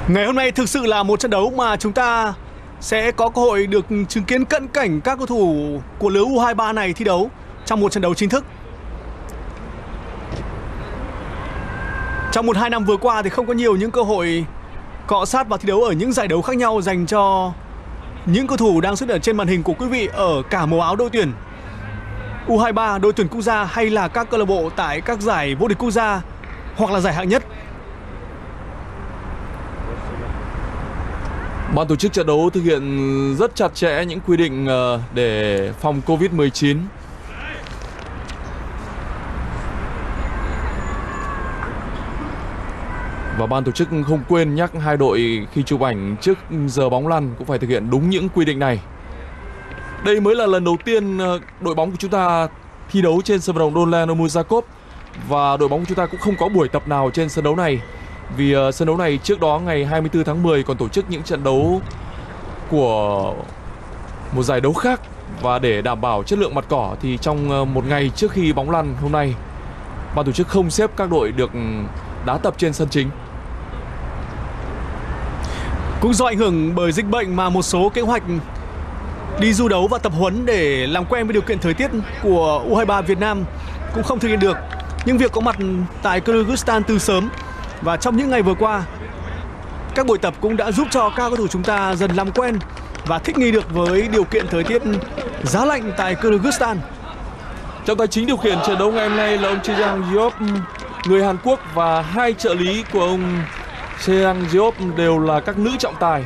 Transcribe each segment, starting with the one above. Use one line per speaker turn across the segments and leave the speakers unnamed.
Ngày hôm nay thực sự là một trận đấu mà chúng ta sẽ có cơ hội được chứng kiến cận cảnh các cầu thủ của lứa U23 này thi đấu trong một trận đấu chính thức. Trong 1-2 năm vừa qua thì không có nhiều những cơ hội cọ sát và thi đấu ở những giải đấu khác nhau dành cho những cầu thủ đang xuất hiện trên màn hình của quý vị ở cả màu áo đội tuyển U23, đội tuyển quốc gia hay là các câu lạc bộ tại các giải vô địch quốc gia hoặc là giải hạng nhất.
Ban tổ chức trận đấu thực hiện rất chặt chẽ những quy định để phòng Covid-19. Và ban tổ chức không quên nhắc hai đội khi chụp ảnh trước giờ bóng lăn cũng phải thực hiện đúng những quy định này. Đây mới là lần đầu tiên đội bóng của chúng ta thi đấu trên sân vận động Dolen Omuzakov và đội bóng của chúng ta cũng không có buổi tập nào trên sân đấu này. Vì sân đấu này trước đó ngày 24 tháng 10 còn tổ chức những trận đấu của một giải đấu khác. Và để đảm bảo chất lượng mặt cỏ thì trong một ngày trước khi bóng lăn hôm nay, ban tổ chức không xếp các đội được đá tập trên sân chính.
Cũng do ảnh hưởng bởi dịch bệnh mà một số kế hoạch đi du đấu và tập huấn để làm quen với điều kiện thời tiết của U23 Việt Nam cũng không thực hiện được. Nhưng việc có mặt tại Kyrgyzstan từ sớm và trong những ngày vừa qua, các buổi tập cũng đã giúp cho các cầu thủ chúng ta dần làm quen và thích nghi được với điều kiện thời tiết giá lạnh tại Kyrgyzstan.
Trọng tài chính điều khiển trận đấu ngày hôm nay là ông Chejang Diop, người Hàn Quốc, và hai trợ lý của ông Chejang Diop đều là các nữ trọng tài.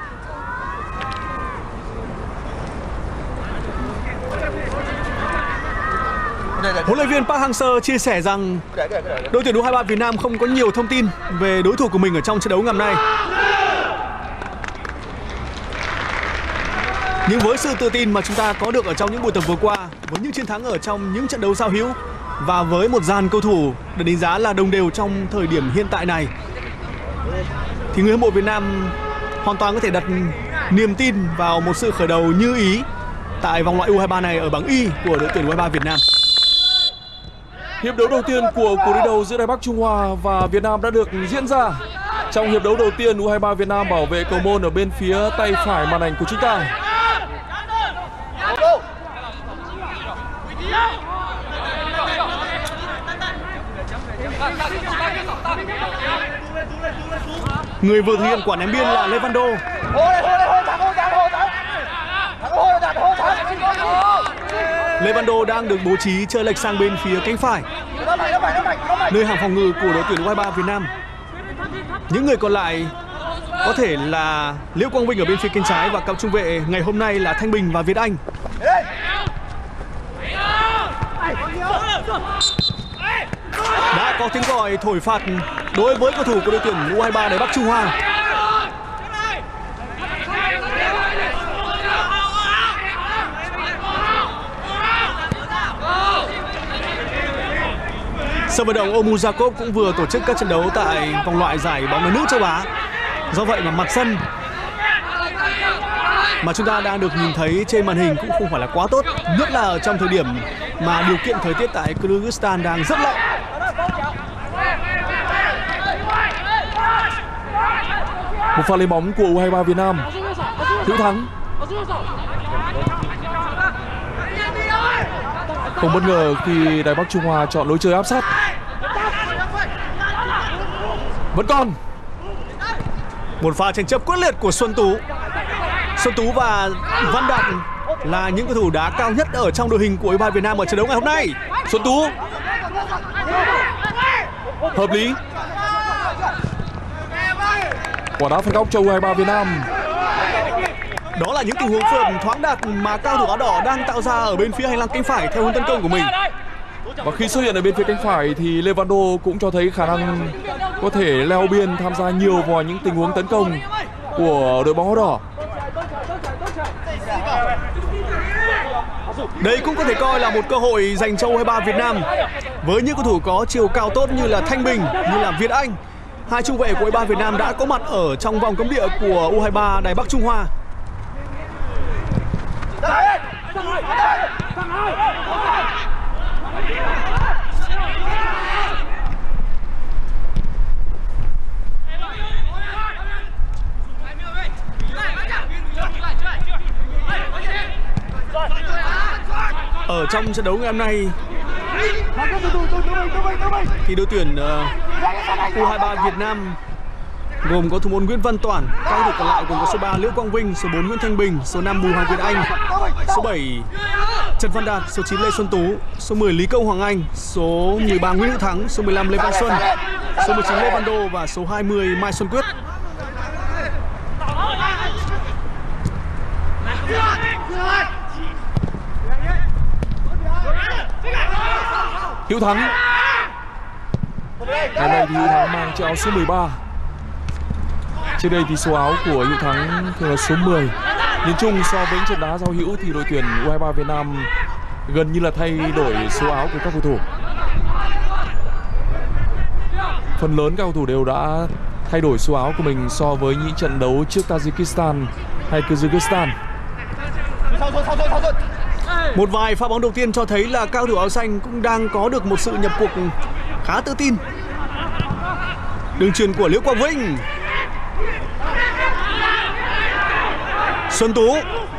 Huấn luyện viên Park Hang-seo chia sẻ rằng đội tuyển U23 Việt Nam không có nhiều thông tin về đối thủ của mình ở trong trận đấu ngày hôm nay. Nhưng với sự tự tin mà chúng ta có được ở trong những buổi tập vừa qua, với những chiến thắng ở trong những trận đấu giao hữu và với một dàn cầu thủ được đánh giá là đồng đều trong thời điểm hiện tại này, thì người hâm mộ Việt Nam hoàn toàn có thể đặt niềm tin vào một sự khởi đầu như ý tại vòng loại U23 này ở bảng Y của đội tuyển U23 Việt Nam.
Hiệp đấu đầu tiên của cuộc đối đầu giữa Đài Bắc Trung Hoa và Việt Nam đã được diễn ra. Trong hiệp đấu đầu tiên, U23 Việt Nam bảo vệ cầu môn ở bên phía tay phải màn ảnh của chúng ta.
Người vừa thực hiện quả ném biên là Levando. Levando đang được bố trí chơi lệch sang bên phía cánh phải, nơi hàng phòng ngự của đội tuyển U23 Việt Nam. Những người còn lại có thể là Liễu Quang Vinh ở bên phía cánh trái và cặp trung vệ ngày hôm nay là Thanh Bình và Việt Anh. Đã có tiếng còi thổi phạt đối với cầu thủ của đội tuyển U23 Đài Bắc Trung Hoa. Sân vận động Omuzakov cũng vừa tổ chức các trận đấu tại vòng loại giải bóng đá nữ châu Á. Do vậy mà mặt sân mà chúng ta đang được nhìn thấy trên màn hình cũng không phải là quá tốt, nhất là ở trong thời điểm mà điều kiện thời tiết tại Kyrgyzstan đang rất lạnh.
Một pha lên bóng của U23 Việt Nam hữu thắng. Không bất ngờ khi Đài Bắc Trung Hoa chọn lối chơi áp sát. Vẫn còn
một pha tranh chấp quyết liệt của Xuân Tú. Xuân Tú và Văn Đạt là những cầu thủ đá cao nhất ở trong đội hình của U23 Việt Nam ở trận đấu ngày hôm nay.
Xuân Tú hợp lý. Quả đá phạt góc cho U23 Việt Nam.
Đó là những tình huống phượt thoáng đạt mà cao thủ áo đỏ đang tạo ra ở bên phía hành lang cánh phải theo hướng tấn công của mình.
Và khi xuất hiện ở bên phía cánh phải thì Levando cũng cho thấy khả năng có thể leo biên tham gia nhiều vào những tình huống tấn công của đội bóng áo đỏ.
Đây cũng có thể coi là một cơ hội dành cho U23 Việt Nam với những cầu thủ có chiều cao tốt như là Thanh Bình, như là Việt Anh. Hai trung vệ của U23 Việt Nam đã có mặt ở trong vòng cấm địa của U23 Đài Bắc Trung Hoa. trong trận đấu ngày hôm nay thì đội tuyển U23 Việt Nam gồm có thủ môn Nguyễn Văn Toản, các cầu thủ còn lại gồm có số 3 Liễu Quang Vinh, số 4 Nguyễn Thanh Bình, số 5 Bùi Hoàng Việt Anh, số 7 Trần Văn Đạt, số 9 Lê Xuân Tú, số 10 Lý Công Hoàng Anh, số 13 Nguyễn Hữu Thắng, số 15 Lê Văn Xuân, số 19 Lê Văn Đô và số 20 Mai Xuân Quyết.
Hữu Thắng. Ngày nay thì Hữu Thắng mang chiếc áo số 13. Trước đây thì số áo của Hữu Thắng thường là số 10. Nhìn chung so với trận đá giao hữu thì đội tuyển U23 Việt Nam gần như là thay đổi số áo của các cầu thủ. Phần lớn các cầu thủ đều đã thay đổi số áo của mình so với những trận đấu trước Tajikistan hay Kyrgyzstan.
Một vài pha bóng đầu tiên cho thấy là các cầu thủ áo xanh cũng đang có được một sự nhập cuộc khá tự tin. Đường chuyền của Liễu Quang Vinh. Xuân Tú.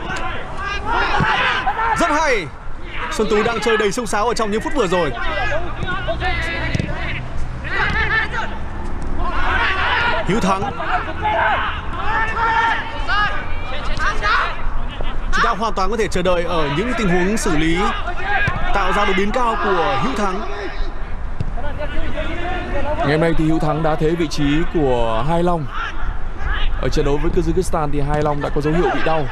Rất hay. Xuân Tú đang chơi đầy xông xáo ở trong những phút vừa rồi. Hữu Thắng. Chúng ta hoàn toàn có thể chờ đợi ở những tình huống xử lý tạo ra đột biến cao của Hữu Thắng.
Ngày hôm nay thì Hữu Thắng đã thế vị trí của Hai Long. Ở trận đấu với Kyrgyzstan thì Hai Long đã có dấu hiệu bị đau.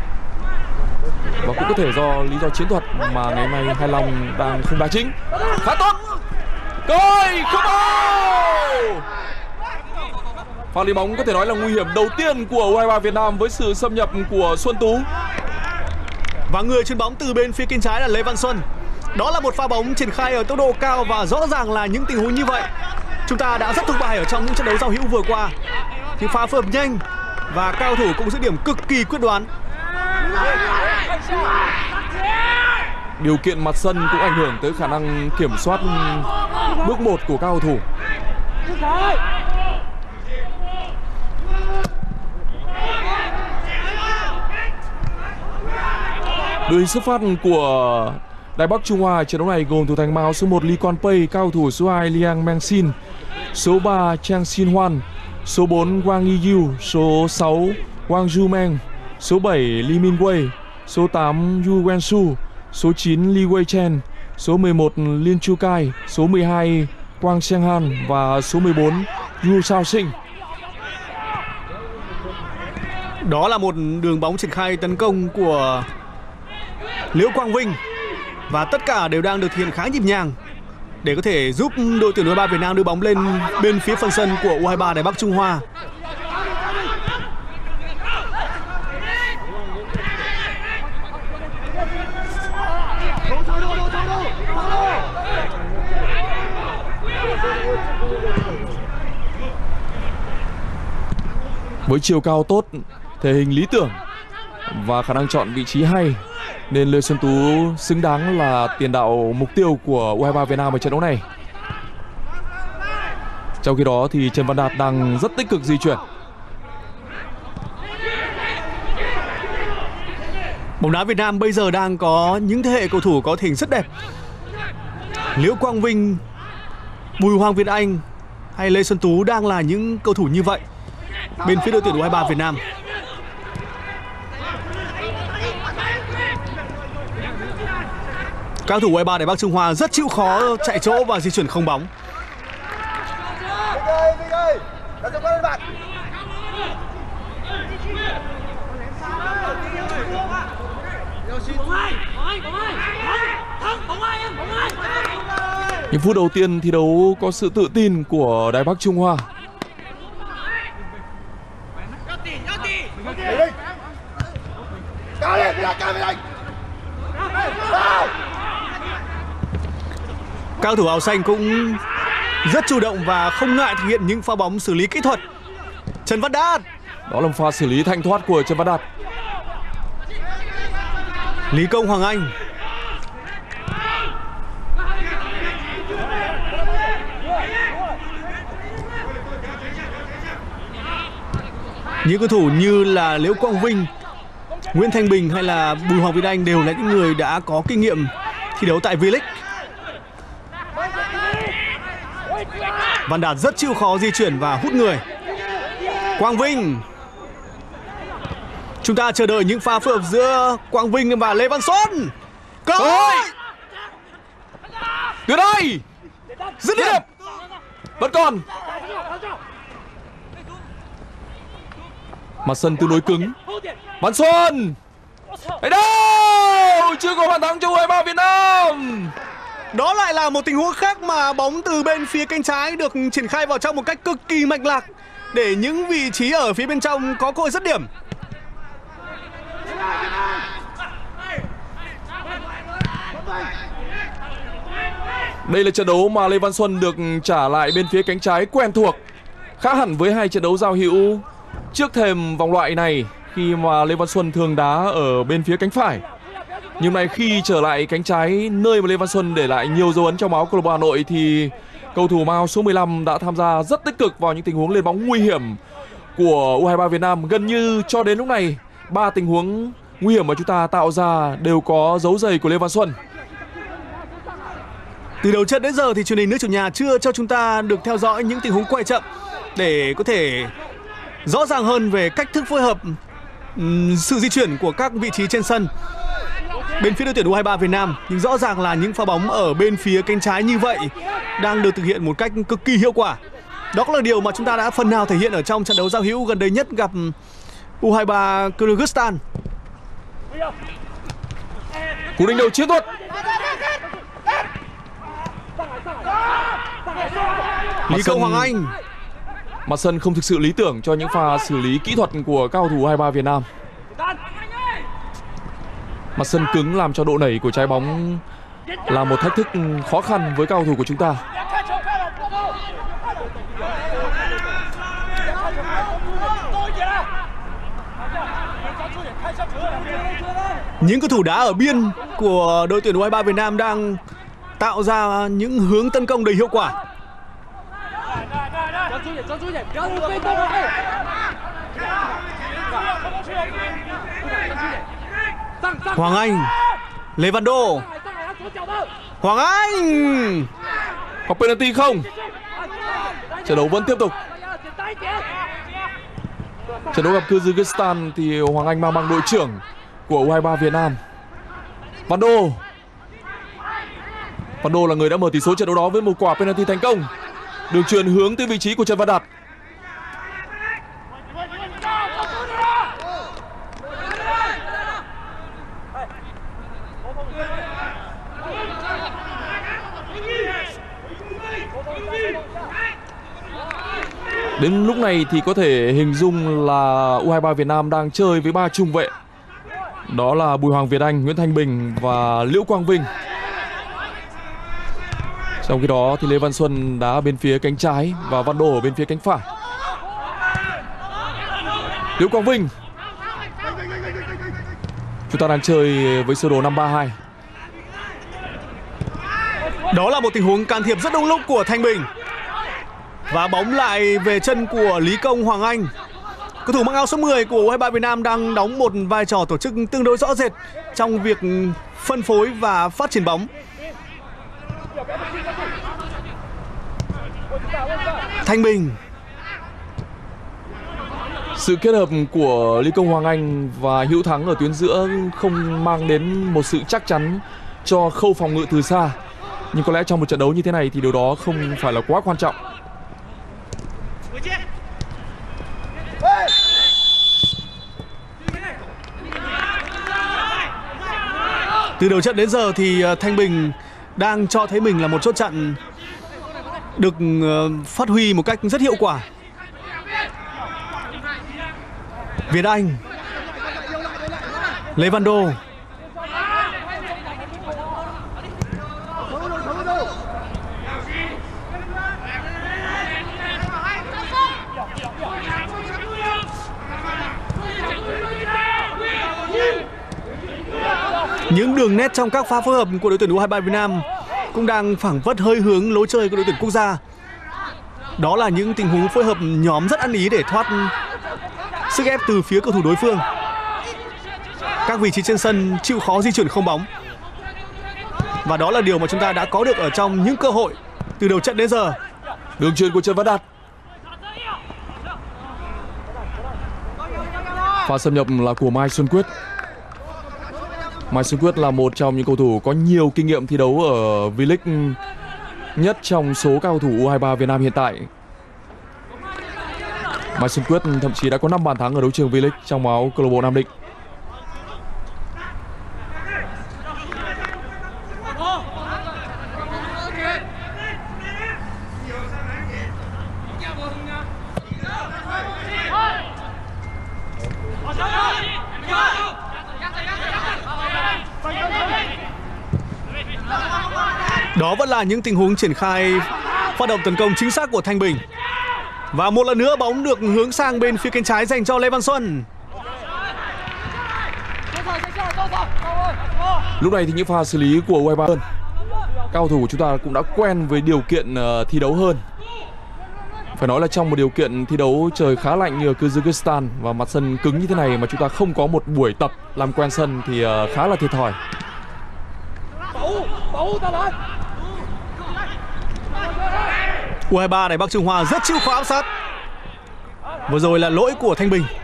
Và cũng có thể do lý do chiến thuật mà ngày hôm nay Hai Long đang không đá chính. Khá tốt. Coi không bao. Pha lý bóng có thể nói là nguy hiểm đầu tiên của U23 Việt Nam với sự xâm nhập của Xuân Tú.
Và người chuyền bóng từ bên phía cánh trái là Lê Văn Xuân. Đó là một pha bóng triển khai ở tốc độ cao và rõ ràng là những tình huống như vậy chúng ta đã rất thục bài ở trong những trận đấu giao hữu vừa qua. Thì pha phối hợp nhanh và cao thủ cũng dứt điểm cực kỳ quyết đoán.
Điều kiện mặt sân cũng ảnh hưởng tới khả năng kiểm soát bước 1 của các cầu thủ. Đội hình xuất phát của Đài Bắc Trung Hoa trận đấu này gồm thủ thành mão số 1 Lee Kwan Pei, cao thủ số 2 Liang Mengsin, số 3 Chang Xin Hoan, số 4 Wang Yiyu, số 6 Wang Zhumeng, số 7 Lee Min Wei, số 8 Yu Wensu, số 9 Lee Wei Chen, số 11 Lin Chu Kai, số 12 Quang Sheng Han và số 14 Yu Sao Sinh.
Đó là một đường bóng triển khai tấn công của Liễu Quang Vinh và tất cả đều đang được thực hiện khá nhịp nhàng để có thể giúp đội tuyển U23 Việt Nam đưa bóng lên bên phía phần sân của U23 Đài Bắc Trung Hoa.
Với chiều cao tốt, thể hình lý tưởng và khả năng chọn vị trí hay nên Lê Xuân Tú xứng đáng là tiền đạo mục tiêu của U23 Việt Nam ở trận đấu này. Trong khi đó thì Trần Văn Đạt đang rất tích cực di chuyển.
Bóng đá Việt Nam bây giờ đang có những thế hệ cầu thủ có thể hình rất đẹp. Liễu Quang Vinh, Bùi Hoàng Việt Anh hay Lê Xuân Tú đang là những cầu thủ như vậy bên phía đội tuyển U23 Việt Nam. Các cầu thủ U23 Đài Bắc Trung Hoa rất chịu khó chạy chỗ và di chuyển không bóng.
Những phút đầu tiên thi đấu có sự tự tin của Đài Bắc Trung Hoa.
Các cầu thủ áo xanh cũng rất chủ động và không ngại thực hiện những pha bóng xử lý kỹ thuật. Trần Văn Đạt.
Đó là một pha xử lý thanh thoát của Trần Văn Đạt.
Lý Công Hoàng Anh. Những cầu thủ như là Liễu Quang Vinh, Nguyễn Thanh Bình hay là Bùi Hoàng Việt Anh đều là những người đã có kinh nghiệm thi đấu tại V-League. Văn Đạt rất chịu khó di chuyển và hút người. Quang Vinh. Chúng ta chờ đợi những pha phối hợp giữa Quang Vinh và Lê Văn Xuân. Cơ hội.
Từ đây.
Dứt điểm.
Vẫn còn. Mặt sân tương đối cứng. Văn Xuân. Ở đâu? Chưa có bàn thắng cho U23 Việt Nam.
Đó lại là một tình huống khác mà bóng từ bên phía cánh trái được triển khai vào trong một cách cực kỳ mạch lạc để những vị trí ở phía bên trong có cơ hội dứt điểm.
Đây là trận đấu mà Lê Văn Xuân được trả lại bên phía cánh trái quen thuộc, khác hẳn với hai trận đấu giao hữu trước thềm vòng loại này khi mà Lê Văn Xuân thường đá ở bên phía cánh phải. Nhưng này khi trở lại cánh trái, nơi mà Lê Văn Xuân để lại nhiều dấu ấn trong máu câu lạc bộ Hà Nội, thì cầu thủ mang áo số 15 đã tham gia rất tích cực vào những tình huống lên bóng nguy hiểm của U23 Việt Nam. Gần như cho đến lúc này, 3 tình huống nguy hiểm mà chúng ta tạo ra đều có dấu giày của Lê Văn Xuân.
Từ đầu trận đến giờ thì truyền hình nước chủ nhà chưa cho chúng ta được theo dõi những tình huống quay chậm để có thể rõ ràng hơn về cách thức phối hợp, sự di chuyển của các vị trí trên sân bên phía đội tuyển U23 Việt Nam. Nhưng rõ ràng là những pha bóng ở bên phía cánh trái như vậy đang được thực hiện một cách cực kỳ hiệu quả. Đó là điều mà chúng ta đã phần nào thể hiện ở trong trận đấu giao hữu gần đây nhất gặp U23 Kyrgyzstan.
Cú đánh đầu chiến thuật.
Lý Công Hoàng Anh.
Mặt sân không thực sự lý tưởng cho những pha xử lý kỹ thuật của các cầu thủ U23 Việt Nam. Mặt sân cứng làm cho độ nảy của trái bóng là một thách thức khó khăn với các cầu thủ của chúng ta.
Những cầu thủ đá ở biên của đội tuyển U23 Việt Nam đang tạo ra những hướng tấn công đầy hiệu quả. Hoàng Anh, Lê Văn Đô. Hoàng Anh.
Có penalty không? Trận đấu vẫn tiếp tục. Trận đấu gặp Kyrgyzstan thì Hoàng Anh mang đội trưởng của U23 Việt Nam. Văn Đô. Văn Đô là người đã mở tỷ số trận đấu đó với một quả penalty thành công. Đường chuyền hướng tới vị trí của Trần Văn Đạt. Đến lúc này thì có thể hình dung là U23 Việt Nam đang chơi với 3 trung vệ. Đó là Bùi Hoàng Việt Anh, Nguyễn Thanh Bình và Liễu Quang Vinh. Trong khi đó thì Lê Văn Xuân đá bên phía cánh trái và Văn Đô ở bên phía cánh phải. Liễu Quang Vinh. Chúng ta đang chơi với sơ đồ 5-3-2.
Đó là một tình huống can thiệp rất đúng lúc của Thanh Bình. Và bóng lại về chân của Lý Công Hoàng Anh. Cầu thủ mang áo số 10 của U23 Việt Nam đang đóng một vai trò tổ chức tương đối rõ rệt trong việc phân phối và phát triển bóng. Thanh Bình.
Sự kết hợp của Lý Công Hoàng Anh và Hữu Thắng ở tuyến giữa không mang đến một sự chắc chắn cho khâu phòng ngự từ xa. Nhưng có lẽ trong một trận đấu như thế này thì điều đó không phải là quá quan trọng.
Từ đầu trận đến giờ thì Thanh Bình đang cho thấy mình là một chốt chặn được phát huy một cách rất hiệu quả. Việt Anh. Lê Văn Đô. Những đường nét trong các pha phối hợp của đội tuyển U23 Việt Nam cũng đang phảng phất hơi hướng lối chơi của đội tuyển quốc gia. Đó là những tình huống phối hợp nhóm rất ăn ý để thoát sức ép từ phía cầu thủ đối phương. Các vị trí trên sân chịu khó di chuyển không bóng. Và đó là điều mà chúng ta đã có được ở trong những cơ hội từ đầu trận đến giờ.
Đường chuyền của Trần Văn Đạt. Pha xâm nhập là của Mai Xuân Quyết. Mai Xuân Quyết là một trong những cầu thủ có nhiều kinh nghiệm thi đấu ở V-League nhất trong số các cầu thủ U23 Việt Nam hiện tại. Mai Xuân Quyết thậm chí đã có 5 bàn thắng ở đấu trường V-League trong áo câu lạc bộ Nam Định.
Đó vẫn là những tình huống triển khai phát động tấn công chính xác của Thanh Bình. Và một lần nữa bóng được hướng sang bên phía cánh trái dành cho Lê Văn Xuân.
Lúc này thì những pha xử lý của U23 các cầu thủ của chúng ta cũng đã quen với điều kiện thi đấu hơn. Phải nói là trong một điều kiện thi đấu trời khá lạnh như ở Kyrgyzstan và mặt sân cứng như thế này mà chúng ta không có một buổi tập làm quen sân thì khá là thiệt thòi.
U23 Đài Bắc Trung Hoa rất chịu khó áp sát. Vừa rồi là lỗi của Thanh Bình.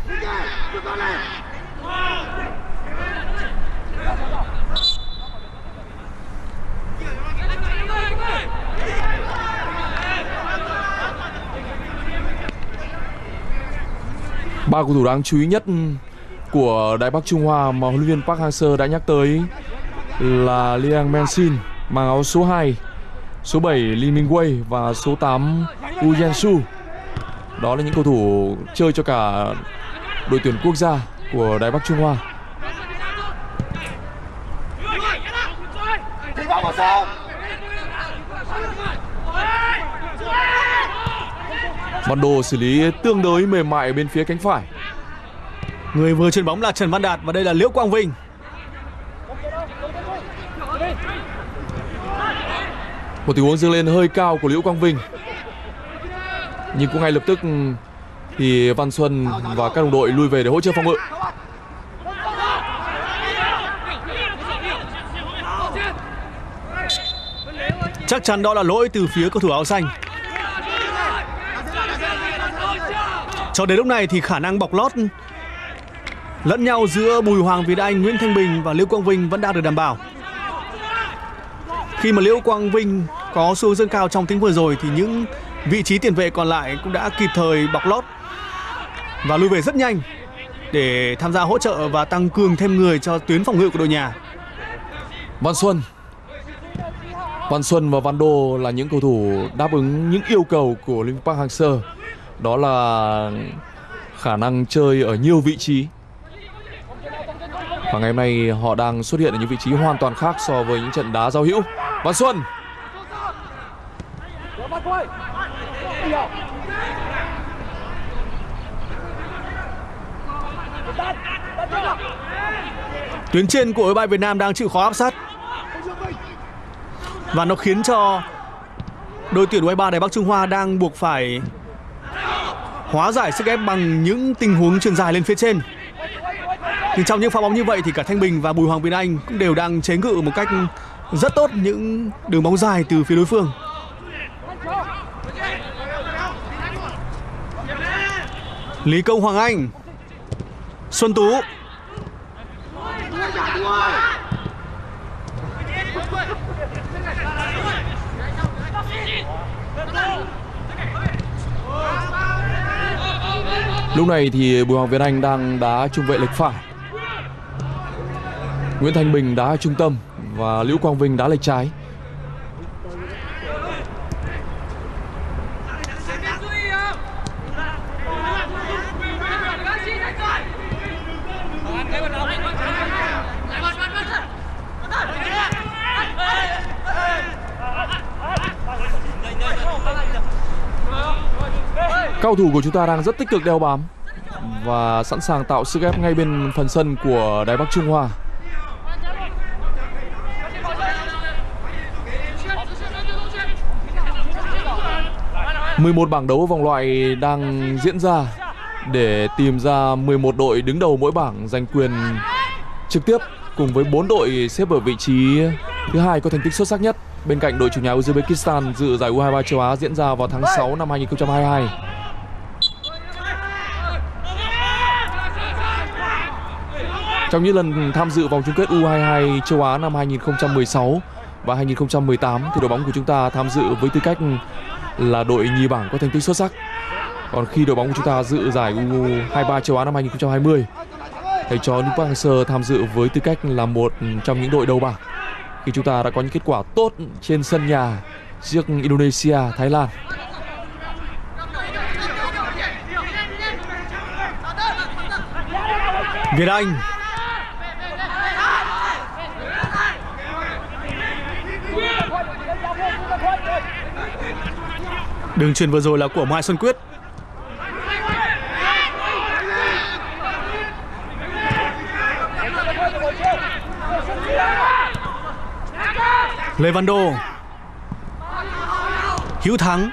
Ba cầu thủ đáng chú ý nhất của Đài Bắc Trung Hoa mà huấn luyện viên Park Hang-seo đã nhắc tới là Liang Men-shin mang áo số 2, số 7 Lee Min-wei và số 8 Woo Yen-su. Đó là những cầu thủ chơi cho cả đội tuyển quốc gia của Đài Bắc Trung Hoa. Văn Đô xử lý tương đối mềm mại bên phía cánh phải.
Người vừa chuyền bóng là Trần Văn Đạt và đây là Liễu Quang Vinh.
Một tình huống dâng lên hơi cao của Liễu Quang Vinh. Nhưng cũng ngay lập tức thì Văn Xuân và các đồng đội lui về để hỗ trợ phòng ngự.
Chắc chắn đó là lỗi từ phía cầu thủ áo xanh. Cho đến lúc này thì khả năng bọc lót lẫn nhau giữa Bùi Hoàng Việt Anh, Nguyễn Thanh Bình và Liễu Quang Vinh vẫn đang được đảm bảo. Khi mà Liễu Quang Vinh có xu hướng dâng cao trong tiếng vừa rồi thì những vị trí tiền vệ còn lại cũng đã kịp thời bọc lót và lui về rất nhanh để tham gia hỗ trợ và tăng cường thêm người cho tuyến phòng ngự của đội nhà.
Văn Xuân và Văn Đô là những cầu thủ đáp ứng những yêu cầu của huấn luyện viên Park Hang-seo. Đó là khả năng chơi ở nhiều vị trí. Và ngày hôm nay họ đang xuất hiện ở những vị trí hoàn toàn khác so với những trận đá giao hữu. Văn Xuân.
Tuyến trên của U23 Việt Nam đang chịu khó áp sát. Và nó khiến cho đội tuyển U23 Đài Bắc Trung Hoa đang buộc phải hóa giải sức ép bằng những tình huống chuyền dài lên phía trên. Nhưng trong những pha bóng như vậy thì cả Thanh Bình và Bùi Hoàng Việt Anh cũng đều đang chế ngự một cách rất tốt những đường bóng dài từ phía đối phương. Lý Công Hoàng Anh, Xuân Tú.
Lúc này thì Bùi Hoàng Việt Anh đang đá trung vệ lệch phải, Nguyễn Thanh Bình đá trung tâm và Liễu Quang Vinh đá lệch trái. Cầu thủ của chúng ta đang rất tích cực đeo bám và sẵn sàng tạo sức ép ngay bên phần sân của Đài Bắc Trung Hoa. Bảng đấu vòng loại đang diễn ra để tìm ra 11 đội đứng đầu mỗi bảng giành quyền trực tiếp cùng với 4 đội xếp ở vị trí thứ hai có thành tích xuất sắc nhất bên cạnh đội chủ nhà Uzbekistan dự giải U23 châu Á diễn ra vào tháng 6 năm 2022. Trong những lần tham dự vòng chung kết U22 châu Á năm 2016 và 2018 thì đội bóng của chúng ta tham dự với tư cách là đội nhì bảng có thành tích xuất sắc. Còn khi đội bóng của chúng ta dự giải U23 châu Á năm 2020, thầy trò Nước Park Hang-seo tham dự với tư cách là một trong những đội đầu bảng khi chúng ta đã có những kết quả tốt trên sân nhà trước Indonesia, Thái Lan.
Việt Anh. Đường chuyền vừa rồi là của Mai Xuân Quyết. Lê Văn Đô. Hữu Thắng.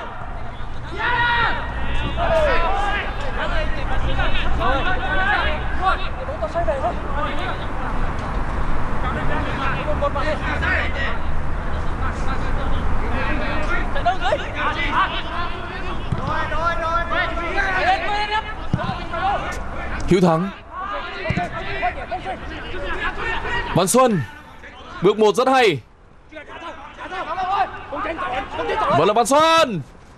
Hữu Thắng. Văn Xuân. Bước 1 rất hay. Vẫn là Văn Xuân.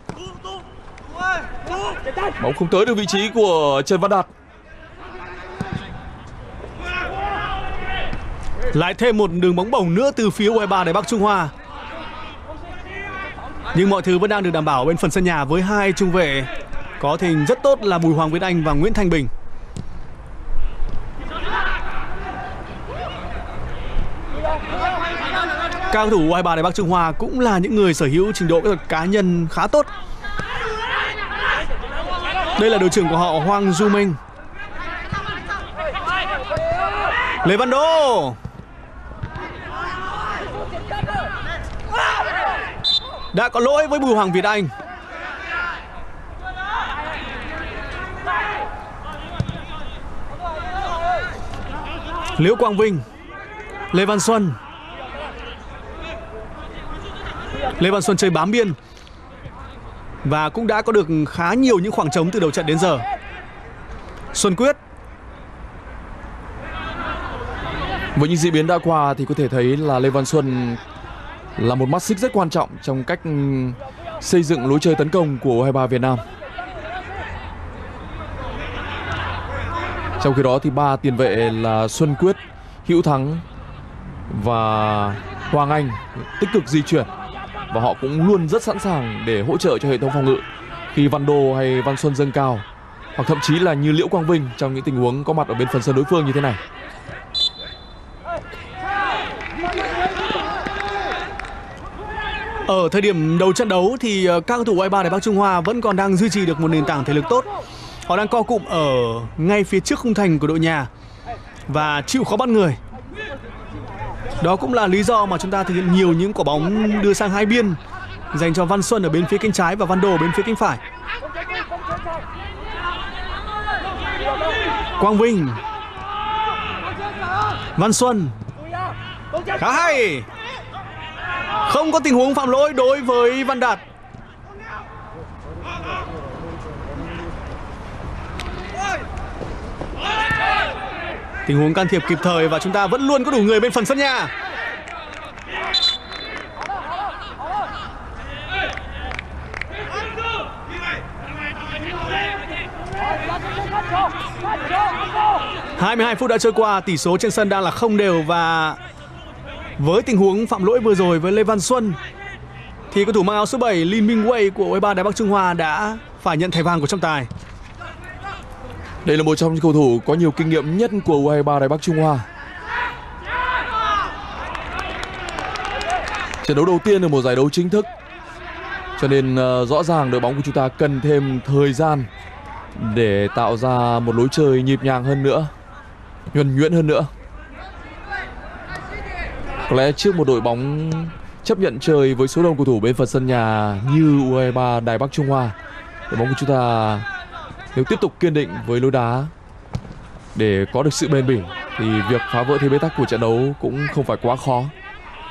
Bóng không tới được vị trí của Trần Văn Đạt.
Lại thêm một đường bóng bổng nữa từ phía U23 Đài Bắc Trung Hoa. Nhưng mọi thứ vẫn đang được đảm bảo bên phần sân nhà với hai trung vệ có thể hình rất tốt là Bùi Hoàng Việt Anh và Nguyễn Thanh Bình. Các cầu thủ U23 Đài Bắc Trung Hoa cũng là những người sở hữu trình độ kỹ thuật cá nhân khá tốt. Đây là đội trưởng của họ Hoàng Du Minh. Lê Văn Đô. Đã có lỗi với Bùi Hoàng Việt Anh. Liễu Quang Vinh. Lê Văn Xuân. Lê Văn Xuân chơi bám biên và cũng đã có được khá nhiều những khoảng trống từ đầu trận đến giờ. Xuân Quyết.
Với những diễn biến đã qua thì có thể thấy là Lê Văn Xuân là một mắt xích rất quan trọng trong cách xây dựng lối chơi tấn công của U23 Việt Nam. Trong khi đó thì ba tiền vệ là Xuân Quyết, Hữu Thắng và Hoàng Anh tích cực di chuyển và họ cũng luôn rất sẵn sàng để hỗ trợ cho hệ thống phòng ngự khi Văn Đô hay Văn Xuân dâng cao, hoặc thậm chí là như Liễu Quang Vinh trong những tình huống có mặt ở bên phần sân đối phương như thế này.
Ở thời điểm đầu trận đấu thì các cầu thủ U23 Đài Bắc Trung Hoa vẫn còn đang duy trì được một nền tảng thể lực tốt. Họ đang co cụm ở ngay phía trước khung thành của đội nhà và chịu khó bắt người. Đó cũng là lý do mà chúng ta thực hiện nhiều những quả bóng đưa sang hai biên dành cho Văn Xuân ở bên phía cánh trái và Văn Đô ở bên phía cánh phải. Quang Vinh. Văn Xuân. Khá hay. Không có tình huống phạm lỗi đối với Văn Đạt. Tình huống can thiệp kịp thời và chúng ta vẫn luôn có đủ người bên phần sân nhà. ...22 phút đã trôi qua, tỷ số trên sân đang là không đều và với tình huống phạm lỗi vừa rồi với Lê Văn Xuân thì cầu thủ mang áo số 7 Lin Minh Wei của U23 Đài Bắc Trung Hoa đã phải nhận thẻ vàng của trọng tài.
Đây là một trong những cầu thủ có nhiều kinh nghiệm nhất của U23 Đài Bắc Trung Hoa. Trận đấu đầu tiên ở một giải đấu chính thức, cho nên rõ ràng đội bóng của chúng ta cần thêm thời gian để tạo ra một lối chơi nhịp nhàng hơn nữa, nhuần nhuyễn hơn nữa. Có lẽ trước một đội bóng chấp nhận chơi với số đông cầu thủ bên phần sân nhà như U23 Đài Bắc Trung Hoa, đội bóng của chúng ta nếu tiếp tục kiên định với lối đá để có được sự bền bỉ thì việc phá vỡ thế bế tắc của trận đấu cũng không phải quá khó.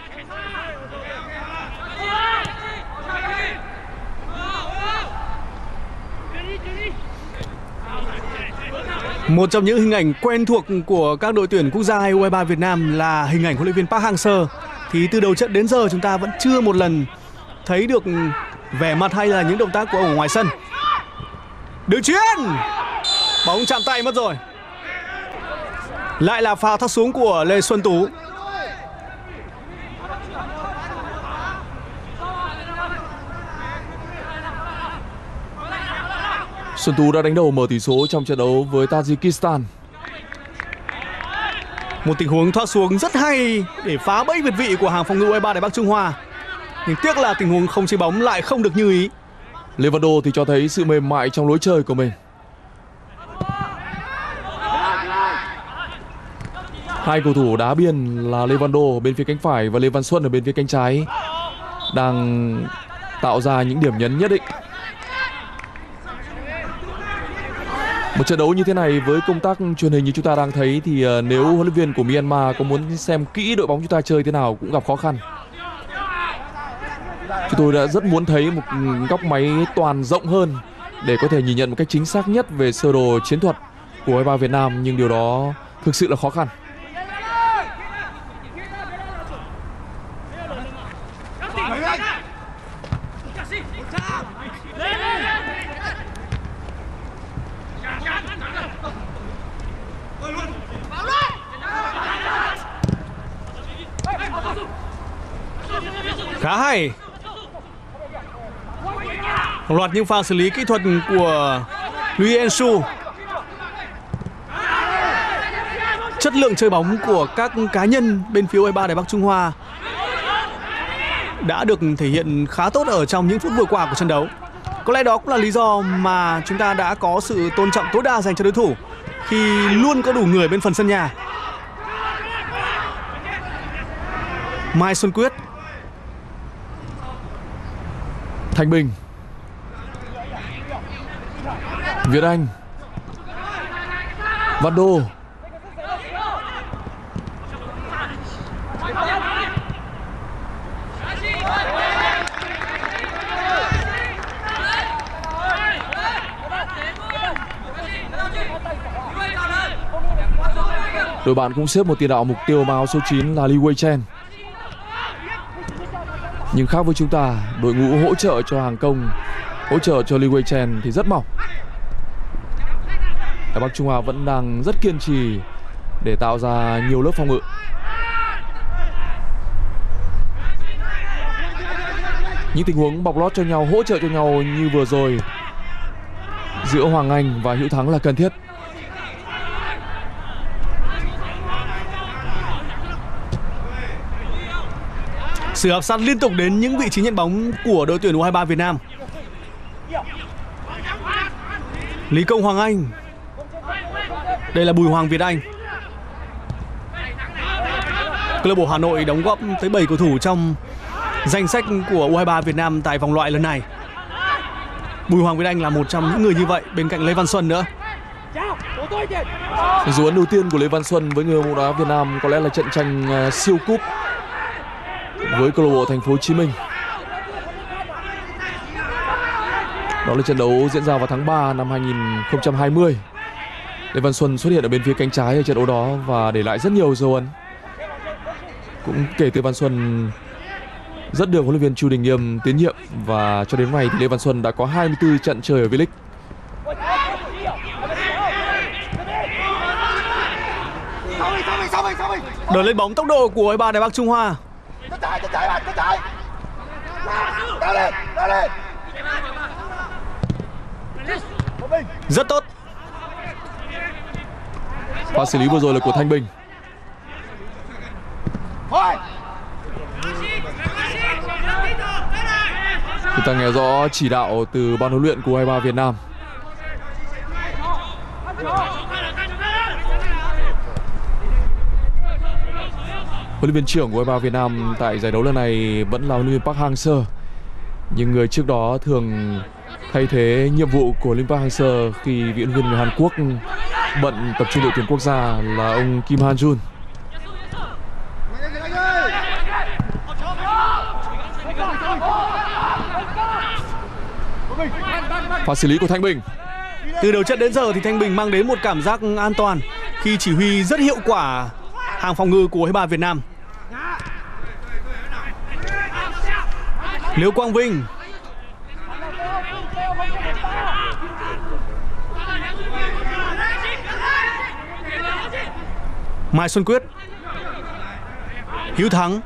Một trong những hình ảnh quen thuộc của các đội tuyển quốc gia hay U23 Việt Nam là hình ảnh huấn luyện viên Park Hang-seo. Thì từ đầu trận đến giờ chúng ta vẫn chưa một lần thấy được vẻ mặt hay là những động tác của ông ở ngoài sân. Đường chuyền, bóng chạm tay mất rồi. Lại là pha thoát xuống của Lê Xuân Tú.
Xuân Tú đã đánh đầu mở tỷ số trong trận đấu với Tajikistan.
Một tình huống thoát xuống rất hay để phá bẫy việt vị của hàng phòng ngự U23 Đài Bắc Trung Hoa. Nhưng tiếc là tình huống không chế bóng lại không được như ý.
Levando thì cho thấy sự mềm mại trong lối chơi của mình. Hai cầu thủ đá biên là Levando bên phía cánh phải và Lê Văn Xuân ở bên phía cánh trái đang tạo ra những điểm nhấn nhất định. Một trận đấu như thế này với công tác truyền hình như chúng ta đang thấy thì nếu huấn luyện viên của Myanmar có muốn xem kỹ đội bóng chúng ta chơi thế nào cũng gặp khó khăn. Chúng tôi đã rất muốn thấy một góc máy toàn rộng hơn để có thể nhìn nhận một cách chính xác nhất về sơ đồ chiến thuật của U23 Việt Nam, nhưng điều đó thực sự là khó khăn.
Khá hay. Một loạt những pha xử lý kỹ thuật của Lee En-su. Chất lượng chơi bóng của các cá nhân bên phía U23 Đài Bắc Trung Hoa đã được thể hiện khá tốt ở trong những phút vừa qua của trận đấu. Có lẽ đó cũng là lý do mà chúng ta đã có sự tôn trọng tối đa dành cho đối thủ khi luôn có đủ người bên phần sân nhà. Mai Xuân Quyết,
Thanh Bình, Việt Anh, Văn Đô, đội bạn cũng xếp một tiền đạo mục tiêu mang áo số 9 là Lee Wei Chen. Nhưng khác với chúng ta, đội ngũ hỗ trợ cho hàng công, hỗ trợ cho Lee Wei Chen thì rất mỏng. Đài Bắc Trung Hoa vẫn đang rất kiên trì để tạo ra nhiều lớp phòng ngự. Những tình huống bọc lót cho nhau, hỗ trợ cho nhau như vừa rồi giữa Hoàng Anh và Hữu Thắng là cần thiết.
sự áp sát liên tục đến những vị trí nhận bóng của đội tuyển U23 Việt Nam. Lý Công Hoàng Anh. Đây là Bùi Hoàng Việt Anh. Câu lạc bộ Hà Nội đóng góp tới 7 cầu thủ trong danh sách của U23 Việt Nam tại vòng loại lần này. Bùi Hoàng Việt Anh là một trong những người như vậy, bên cạnh Lê Văn Xuân nữa.
Dấu ấn đầu tiên của Lê Văn Xuân với người bóng đá Việt Nam có lẽ là trận tranh siêu cúp với câu lạc bộ Thành phố Hồ Chí Minh. Đó là trận đấu diễn ra vào tháng 3 năm 2020. Lê Văn Xuân xuất hiện ở bên phía cánh trái ở trận đấu đó và để lại rất nhiều dấu ấn. Cũng kể từ Văn Xuân rất được huấn luyện viên Chu Đình Nghiêm tín nhiệm và cho đến nay thì Lê Văn Xuân đã có 24 trận chơi ở V-League.
Đợt lên bóng tốc độ của U23 Đài Bắc Trung Hoa. Rất tốt.
Pha xử lý vừa rồi là của Thanh Bình. Chúng ta nghe rõ chỉ đạo từ ban huấn luyện của U23 Việt Nam. Huấn luyện viên trưởng của U23 Việt Nam tại giải đấu lần này vẫn là huấn luyện viên Park Hang-seo. Nhưng người trước đó thường thay thế nhiệm vụ của huấn luyện viên Park Hang-seo khi vị huấn luyện viên người Hàn Quốc bận tập trung đội tuyển quốc gia là ông Kim Han-jun. Pha xử lý của Thanh Bình.
Từ đầu trận đến giờ thì Thanh Bình mang đến một cảm giác an toàn khi chỉ huy rất hiệu quả hàng phòng ngự của U23 Việt Nam. Liễu Quang Vinh, Mai Xuân Quyết, Hiếu Thắng,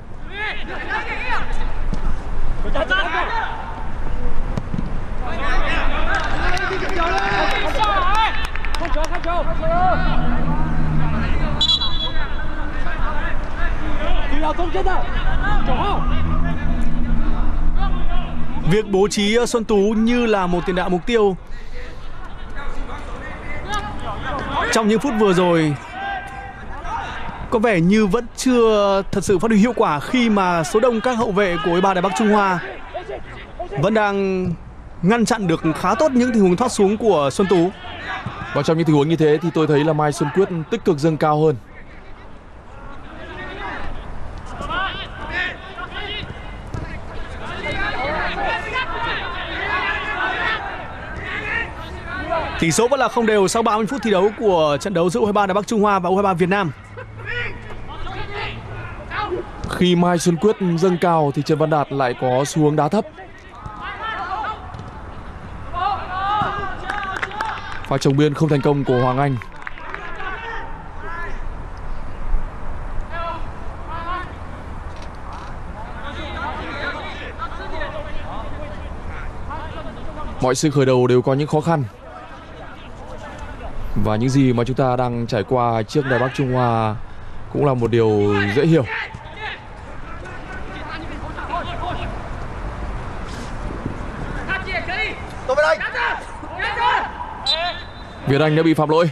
việc bố trí Xuân Tú như là một tiền đạo mục tiêu trong những phút vừa rồi có vẻ như vẫn chưa thật sự phát huy hiệu quả, khi mà số đông các hậu vệ của U23 Đài Bắc Trung Hoa vẫn đang ngăn chặn được khá tốt những tình huống thoát xuống của Xuân Tú.
Và trong những tình huống như thế thì tôi thấy là Mai Xuân Quyết tích cực dâng cao hơn.
Tỷ số vẫn là không đều sau 30 phút thi đấu của trận đấu giữa U23 Đài Bắc Trung Hoa và U23 Việt Nam.
Khi Mai Xuân Quyết dâng cao thì Trần Văn Đạt lại có xu hướng đá thấp. Pha chồng biên không thành công của Hoàng Anh. Mọi sự khởi đầu đều có những khó khăn. Và những gì mà chúng ta đang trải qua trước Đài Bắc Trung Hoa cũng là một điều dễ hiểu. Việt Anh đã bị phạm lỗi.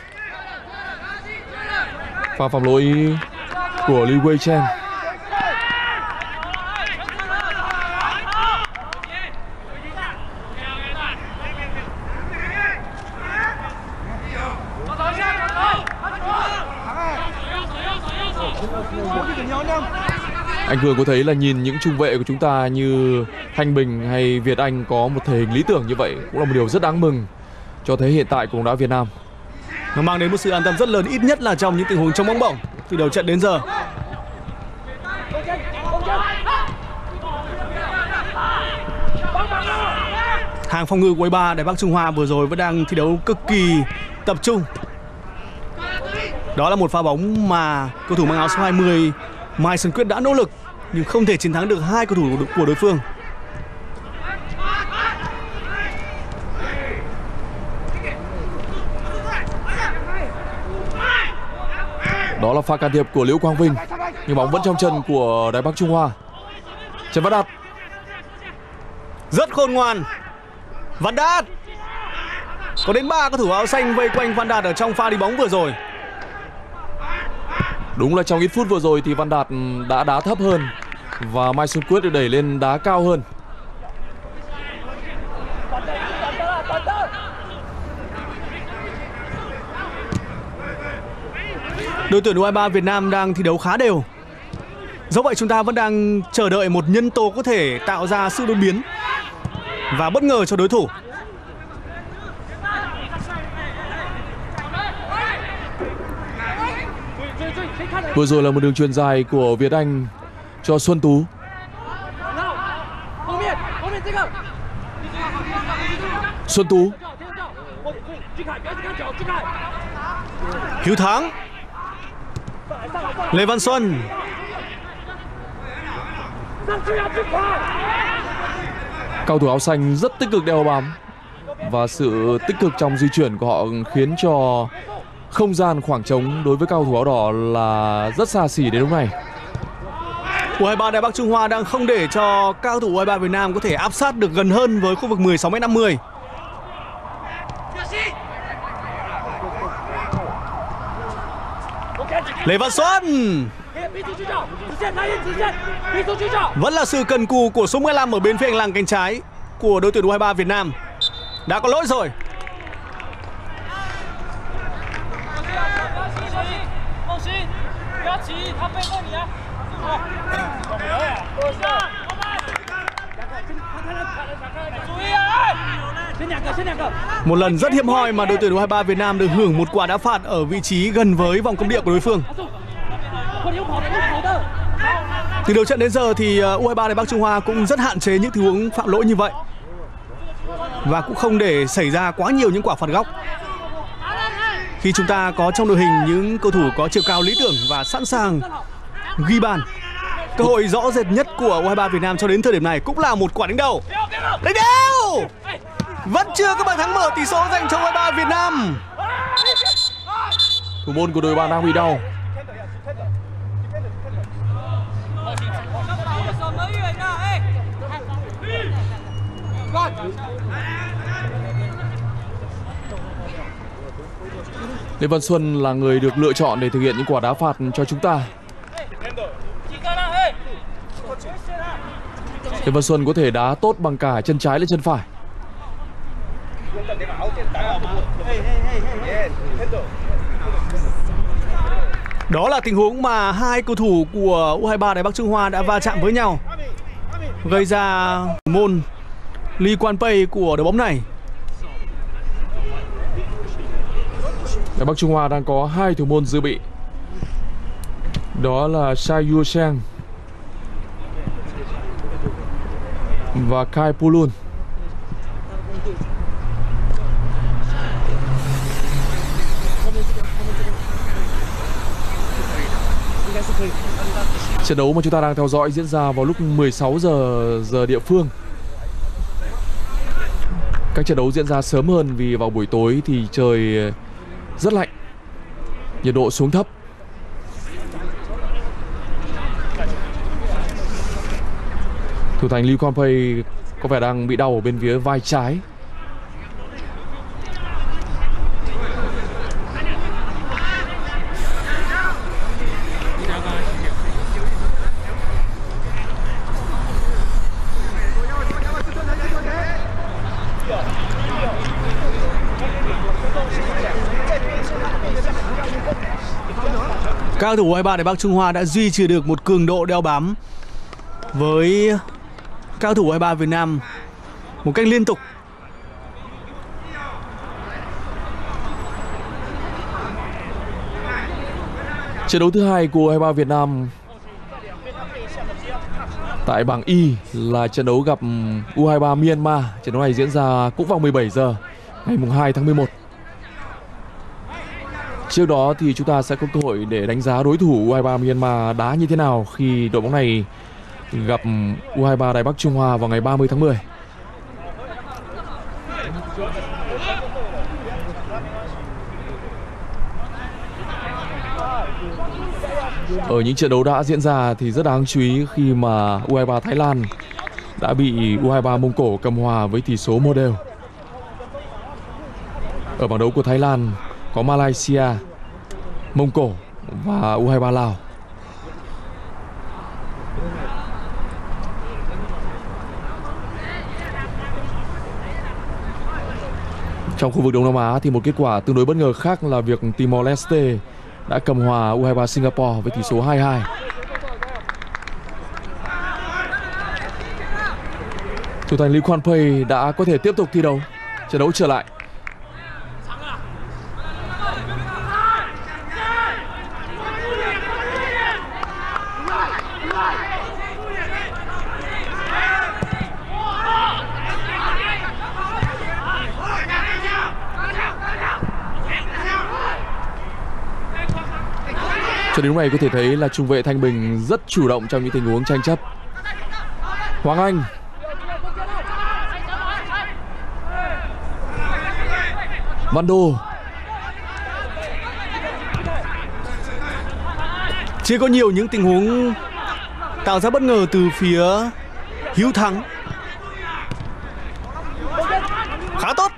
Pha phạm lỗi của Liu Wei Chen. Anh Cường có thấy là nhìn những trung vệ của chúng ta như Thanh Bình hay Việt Anh có một thể hình lý tưởng như vậy cũng là một điều rất đáng mừng cho thấy hiện tại của bóng đá Việt Nam.
Nó mang đến một sự an tâm rất lớn, ít nhất là trong những tình huống chống bóng bổng từ đầu trận đến giờ. Hàng phòng ngự của U23 Đài Bắc Trung Hoa vừa rồi vẫn đang thi đấu cực kỳ tập trung. Đó là một pha bóng mà cầu thủ mang áo số 20 Mai Xuân Quyết đã nỗ lực nhưng không thể chiến thắng được hai cầu thủ của đối phương.
Đó là pha can thiệp của Liễu Quang Vinh, nhưng bóng vẫn trong chân của Đài Bắc Trung Hoa. Trần Văn Đạt
rất khôn ngoan. Văn Đạt, có đến 3 cầu thủ áo xanh vây quanh Văn Đạt ở trong pha đi bóng vừa rồi.
Đúng là trong ít phút vừa rồi thì Văn Đạt đã đá thấp hơn và Mai Xuân Quyết được đẩy lên đá cao hơn.
Đội tuyển U23 Việt Nam đang thi đấu khá đều. Dẫu vậy chúng ta vẫn đang chờ đợi một nhân tố có thể tạo ra sự đột biến và bất ngờ cho đối thủ.
Vừa rồi là một đường chuyền dài của Việt Anh cho Xuân Tú. Xuân Tú,
Hiếu Thắng, Lê Văn Xuân,
cầu thủ áo xanh rất tích cực đeo bám và sự tích cực trong di chuyển của họ khiến cho không gian khoảng trống đối với cầu thủ áo đỏ là rất xa xỉ đến lúc này.
U23 Đài Bắc Trung Hoa đang không để cho các cầu thủ U23 Việt Nam có thể áp sát được gần hơn với khu vực 16m50. Lê Văn Xuân, vẫn là sự cần cù của số 15 ở bên phía hành lang cánh trái của đội tuyển U23 Việt Nam. Đã có lỗi rồi. Một lần rất hiếm hoi mà đội tuyển U23 Việt Nam được hưởng một quả đá phạt ở vị trí gần với vòng cấm địa của đối phương. Từ đầu trận đến giờ thì U23 Đài Bắc Trung Hoa cũng rất hạn chế những tình huống phạm lỗi như vậy và cũng không để xảy ra quá nhiều những quả phạt góc. Khi chúng ta có trong đội hình những cầu thủ có chiều cao lý tưởng và sẵn sàng ghi bàn. Cơ hội rõ rệt nhất của U23 Việt Nam cho đến thời điểm này cũng là một quả đánh đầu. Đánh đầu! Vẫn chưa có bàn thắng mở tỷ số dành cho U23 Việt Nam.
Thủ môn của đội bạn đang bị đau. Lê Văn Xuân là người được lựa chọn để thực hiện những quả đá phạt cho chúng ta. Lê Văn Xuân có thể đá tốt bằng cả chân trái lẫn chân phải.
Đó là tình huống mà hai cầu thủ của U23 Đài Bắc Trung Hoa đã va chạm với nhau, gây ra môn Lee Quan Pei của đội bóng này.
Đài Bắc Trung Hoa đang có hai thủ môn dự bị. Đó là Sai Yu Sheng và Kai Pulun. Trận đấu mà chúng ta đang theo dõi diễn ra vào lúc 16 giờ địa phương. Các trận đấu diễn ra sớm hơn vì vào buổi tối thì trời rất lạnh, nhiệt độ xuống thấp. Thủ thành Lee Kwon Pei có vẻ đang bị đau ở bên phía vai trái.
Các cầu thủ U23 Đài Bắc Trung Hoa đã duy trì được một cường độ đeo bám với các cầu thủ U23 Việt Nam một cách liên tục.
Trận đấu thứ hai của U23 Việt Nam tại bảng Y là trận đấu gặp U23 Myanmar. Trận đấu này diễn ra cũng vào 17 giờ ngày 2 tháng 11. Trước đó thì chúng ta sẽ có cơ hội để đánh giá đối thủ U23 Myanmar đá như thế nào khi đội bóng này gặp U23 Đài Bắc Trung Hoa vào ngày 30 tháng 10. Ở những trận đấu đã diễn ra thì rất đáng chú ý khi mà U23 Thái Lan đã bị U23 Mông Cổ cầm hòa với tỷ số 1 đều. Ở bảng đấu của Thái Lan có Malaysia, Mông Cổ và U23 Lào. Trong khu vực Đông Nam Á thì một kết quả tương đối bất ngờ khác là việc Timor-Leste đã cầm hòa U23 Singapore với tỷ số 2-2. Thủ thành Lee Kwon Pei đã có thể tiếp tục thi đấu, trận đấu trở lại. Cho đến lúc này có thể thấy là trung vệ Thanh Bình rất chủ động trong những tình huống tranh chấp. Hoàng Anh. Văn Đô.
Chưa có nhiều những tình huống tạo ra bất ngờ từ phía Hiếu Thắng. Khá tốt.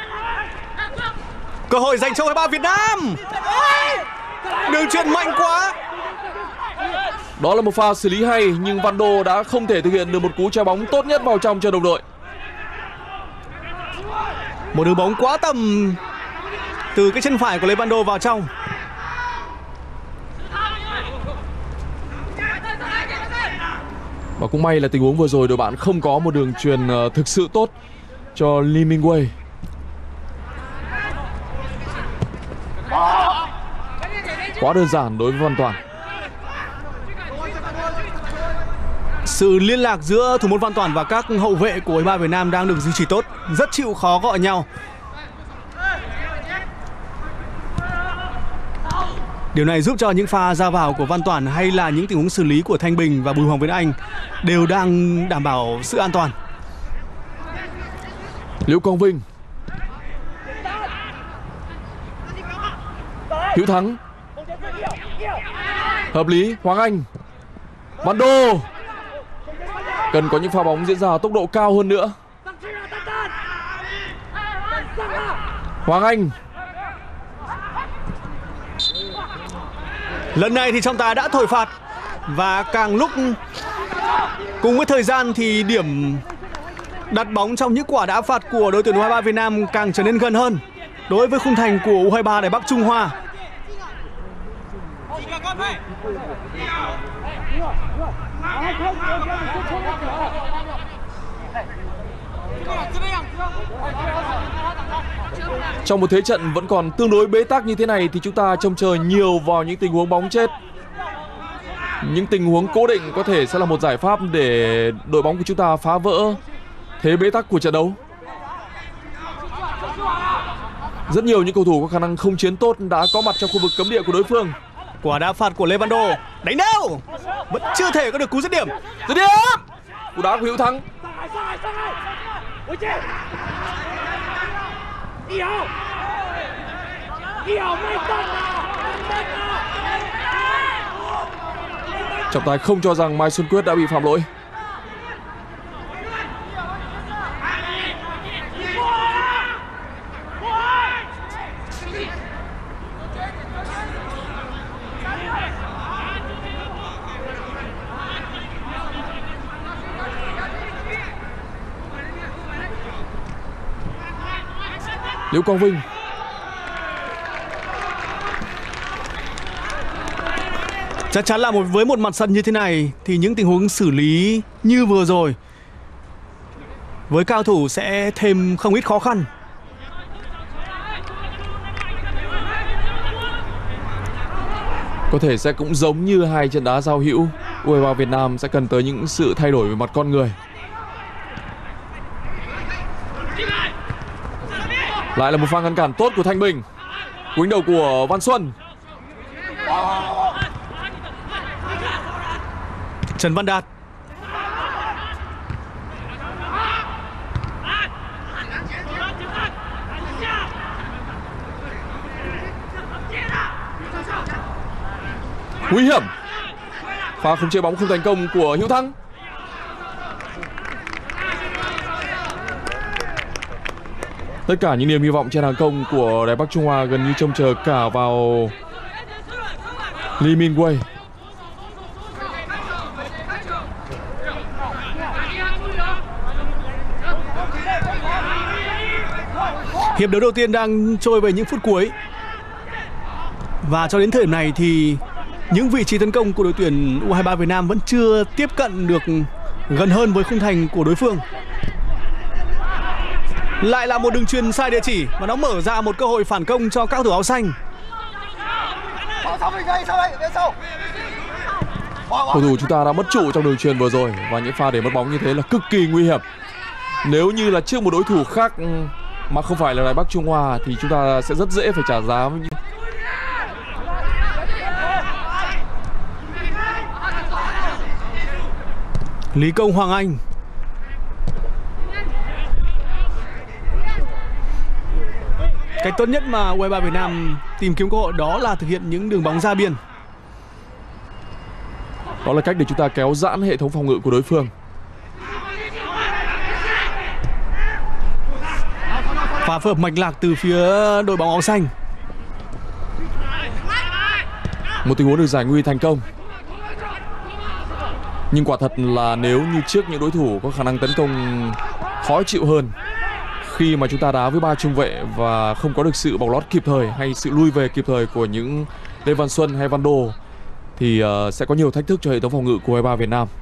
Cơ hội dành cho U23 Việt Nam. Đường chuyền mạnh quá.
Đó là một pha xử lý hay nhưng Văn Đô đã không thể thực hiện được một cú chá bóng tốt nhất vào trong cho đồng đội.
Một đường bóng quá tầm từ cái chân phải của Lê Văn Đô vào trong.
Và cũng may là tình huống vừa rồi đội bạn không có một đường chuyền thực sự tốt cho Lee Minh Wei. quá đơn giản đối với Văn Toàn.
Sự liên lạc giữa thủ môn Văn Toàn và các hậu vệ của U23 Việt Nam đang được duy trì tốt, rất chịu khó gọi nhau. Điều này giúp cho những pha ra vào của Văn Toàn hay là những tình huống xử lý của Thanh Bình và Bùi Hoàng Việt Anh đều đang đảm bảo sự an toàn.
Liễu Quang Vinh, Hữu Thắng, hợp lý. Hoàng Anh, Văn Đô, cần có những pha bóng diễn ra tốc độ cao hơn nữa. Hoàng Anh,
lần này thì trọng tài đã thổi phạt và càng lúc cùng với thời gian thì điểm đặt bóng trong những quả đá phạt của đội tuyển U23 Việt Nam càng trở nên gần hơn đối với khung thành của U23 Đài Bắc Trung Hoa.
trong một thế trận vẫn còn tương đối bế tắc như thế này thì chúng ta trông chờ nhiều vào những tình huống bóng chết. Những tình huống cố định có thể sẽ là một giải pháp để đội bóng của chúng ta phá vỡ thế bế tắc của trận đấu. Rất nhiều những cầu thủ có khả năng không chiến tốt đã có mặt trong khu vực cấm địa của đối phương.
Quả đá phạt của Lê Văn Đô, đánh đâu vẫn chưa thể có được cú dứt điểm.
Dứt điểm, cú đá của Hữu Thắng. Trọng tài không cho rằng Mai Xuân Quyết đã bị phạm lỗi. Liễu Quang Vinh,
chắc chắn là với một mặt sân như thế này thì những tình huống xử lý như vừa rồi với cao thủ sẽ thêm không ít khó khăn.
có thể sẽ cũng giống như hai trận đá giao hữu, U23 Việt Nam sẽ cần tới những sự thay đổi về mặt con người. Lại là một pha ngăn cản tốt của Thanh Bình. Cú đánh đầu của Văn Xuân.
Trần Văn Đạt.
Nguy hiểm. Pha không chế bóng không thành công của Hữu Thắng. Tất cả những niềm hy vọng trên hàng công của Đài Bắc Trung Hoa gần như trông chờ cả vào Lee Min Wei.
Hiệp đấu đầu tiên đang trôi về những phút cuối. Và cho đến thời điểm này thì những vị trí tấn công của đội tuyển U23 Việt Nam vẫn chưa tiếp cận được gần hơn với khung thành của đối phương. Lại là một đường chuyền sai địa chỉ và nó mở ra một cơ hội phản công cho các cầu thủ áo xanh.
Cầu thủ chúng ta đã mất trụ trong đường chuyền vừa rồi và những pha để mất bóng như thế là cực kỳ nguy hiểm. Nếu như là trước một đối thủ khác mà không phải là Đài Bắc Trung Hoa thì chúng ta sẽ rất dễ phải trả giá.
Lý Công Hoàng Anh. Cách tốt nhất mà U23 Việt Nam tìm kiếm cơ hội đó là thực hiện những đường bóng ra biên.
Đó là cách để chúng ta kéo giãn hệ thống phòng ngự của đối phương.
Pha phối hợp mạch lạc từ phía đội bóng áo xanh.
Một tình huống được giải nguy thành công. Nhưng quả thật là nếu như trước những đối thủ có khả năng tấn công khó chịu hơn, khi mà chúng ta đá với 3 trung vệ và không có được sự bọc lót kịp thời hay sự lui về kịp thời của những Lê Văn Xuân hay Văn Đô thì sẽ có nhiều thách thức cho hệ thống phòng ngự của U23 Việt Nam.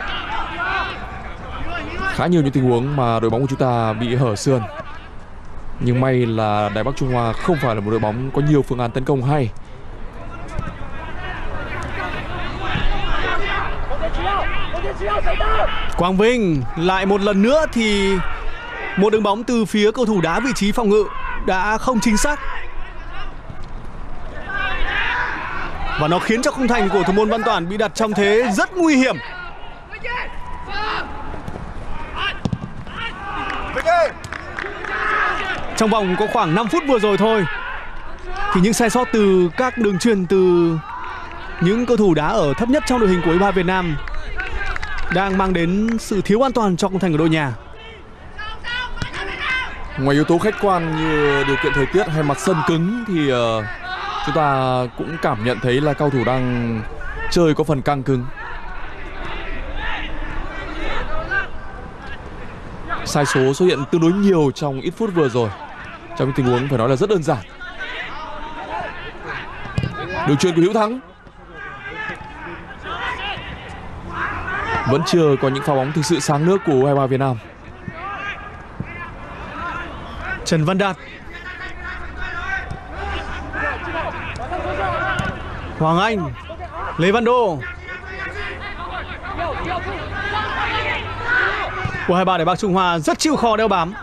Khá nhiều những tình huống mà đội bóng của chúng ta bị hở sườn. Nhưng may là Đài Bắc Trung Hoa không phải là một đội bóng có nhiều phương án tấn công hay.
Quang Vinh lại một lần nữa thì một đường bóng từ phía cầu thủ đá vị trí phòng ngự đã không chính xác, và nó khiến cho khung thành của thủ môn Văn Toản bị đặt trong thế rất nguy hiểm. Trong vòng có khoảng 5 phút vừa rồi thôi thì những sai sót từ các đường chuyền từ những cầu thủ đá ở thấp nhất trong đội hình của U23 Việt Nam đang mang đến sự thiếu an toàn cho khung thành của đội nhà.
Ngoài yếu tố khách quan như điều kiện thời tiết hay mặt sân cứng thì chúng ta cũng cảm nhận thấy là cầu thủ đang chơi có phần căng cứng. Sai số xuất hiện tương đối nhiều trong ít phút vừa rồi, trong tình huống phải nói là rất đơn giản. Đường chuyền của Hữu Thắng. Vẫn chưa có những pha bóng thực sự sáng nước của U23 Việt Nam.
Trần Văn Đạt, Hoàng Anh, Lê Văn Đô. U23 Đài Bắc Trung Hoa rất chịu khó đeo bám.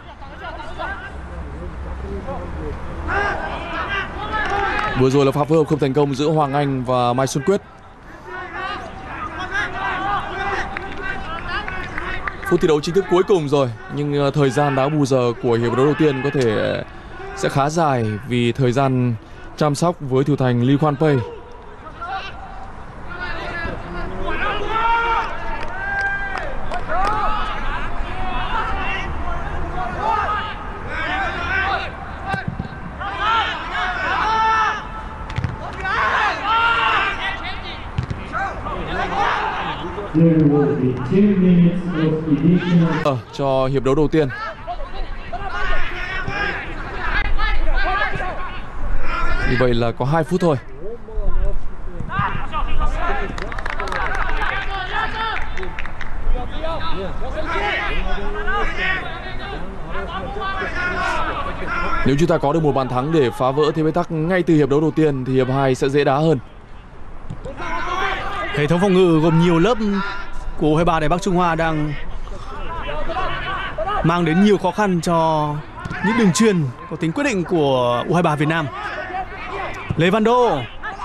Vừa rồi là pha phối hợp không thành công giữa Hoàng Anh và Mai Xuân Quyết. Phút thi đấu chính thức cuối cùng rồi, nhưng thời gian đá bù giờ của hiệp đấu đầu tiên có thể sẽ khá dài vì thời gian chăm sóc với thủ thành Lee Kwan Pei. Cho hiệp đấu đầu tiên. Như vậy là có 2 phút thôi. Nếu chúng ta có được một bàn thắng để phá vỡ thế bế tắc ngay từ hiệp đấu đầu tiên thì hiệp 2 sẽ dễ đá hơn.
Hệ thống phòng ngự gồm nhiều lớp của U23 Đài Bắc Trung Hoa đang mang đến nhiều khó khăn cho những đường chuyền có tính quyết định của U23 Việt Nam. Lê Văn Đô.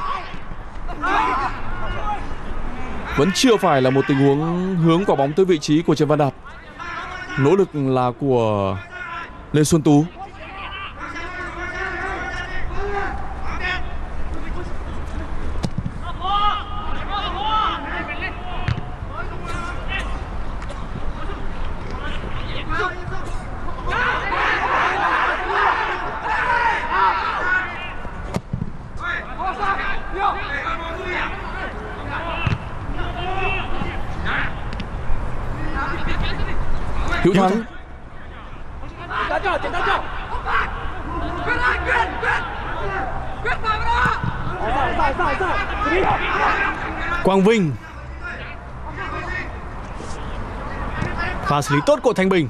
Vẫn chưa phải là một tình huống hướng quả bóng tới vị trí của Trần Văn Đạt. Nỗ lực là của Lê Xuân Tú. Hữu Thắng.
Quang Vinh. Pha xử lý tốt của Thanh Bình.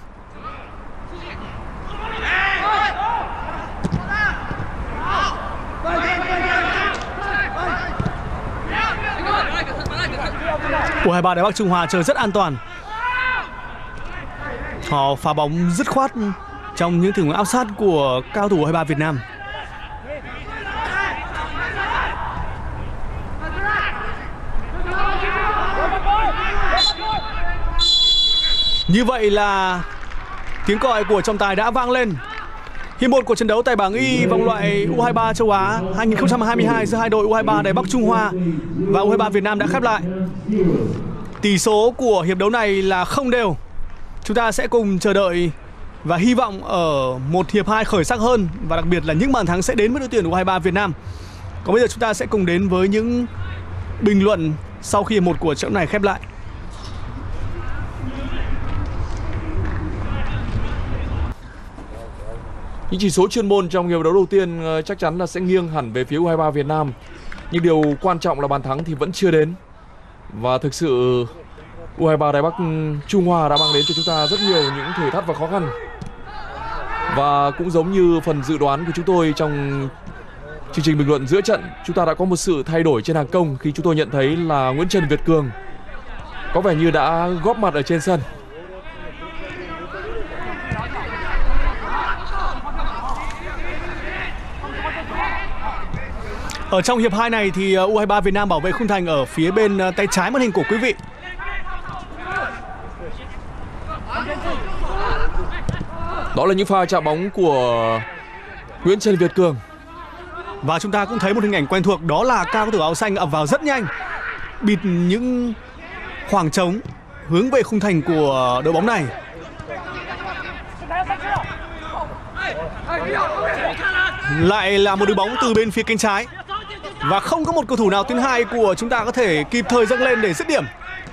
U23 Đài Bắc Trung Hoa chơi rất an toàn. Họ phá bóng dứt khoát trong những tình huống áp sát của cao thủ U23 Việt Nam. Như vậy là tiếng còi của trọng tài đã vang lên. Hiệp 1 của trận đấu tại bảng Y vòng loại U23 châu Á 2022 giữa hai đội U23 Đài Bắc Trung Hoa và U23 Việt Nam đã khép lại. Tỷ số của hiệp đấu này là không đều. Chúng ta sẽ cùng chờ đợi và hy vọng ở một hiệp 2 khởi sắc hơn, và đặc biệt là những bàn thắng sẽ đến với đội tuyển U23 Việt Nam. Còn bây giờ chúng ta sẽ cùng đến với những bình luận sau khi hiệp 1 của trận này khép lại.
Những chỉ số chuyên môn trong hiệp đấu đầu tiên chắc chắn là sẽ nghiêng hẳn về phía U23 Việt Nam. Nhưng điều quan trọng là bàn thắng thì vẫn chưa đến. Và thực sự U23 Đài Bắc Trung Hoa đã mang đến cho chúng ta rất nhiều những thử thách và khó khăn. Và cũng giống như phần dự đoán của chúng tôi trong chương trình bình luận giữa trận, chúng ta đã có một sự thay đổi trên hàng công khi chúng tôi nhận thấy là Nguyễn Trần Việt Cường có vẻ như đã góp mặt ở trên sân.
Ở trong hiệp 2 này thì U23 Việt Nam bảo vệ khung thành ở phía bên tay trái màn hình của quý vị.
Đó là những pha chạm bóng của Nguyễn Trần Việt Cường.
Và chúng ta cũng thấy một hình ảnh quen thuộc, đó là cao thủ áo xanh ập vào rất nhanh, bịt những khoảng trống hướng về khung thành của đội bóng này. Lại là một đội bóng từ bên phía cánh trái và không có một cầu thủ nào tuyến 2 của chúng ta có thể kịp thời dâng lên để dứt điểm.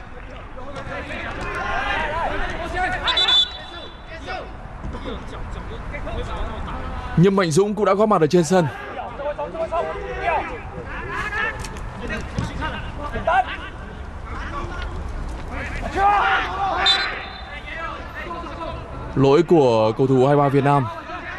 Nhâm Mạnh Dũng cũng đã góp mặt ở trên sân. Lỗi của cầu thủ U23 Việt Nam.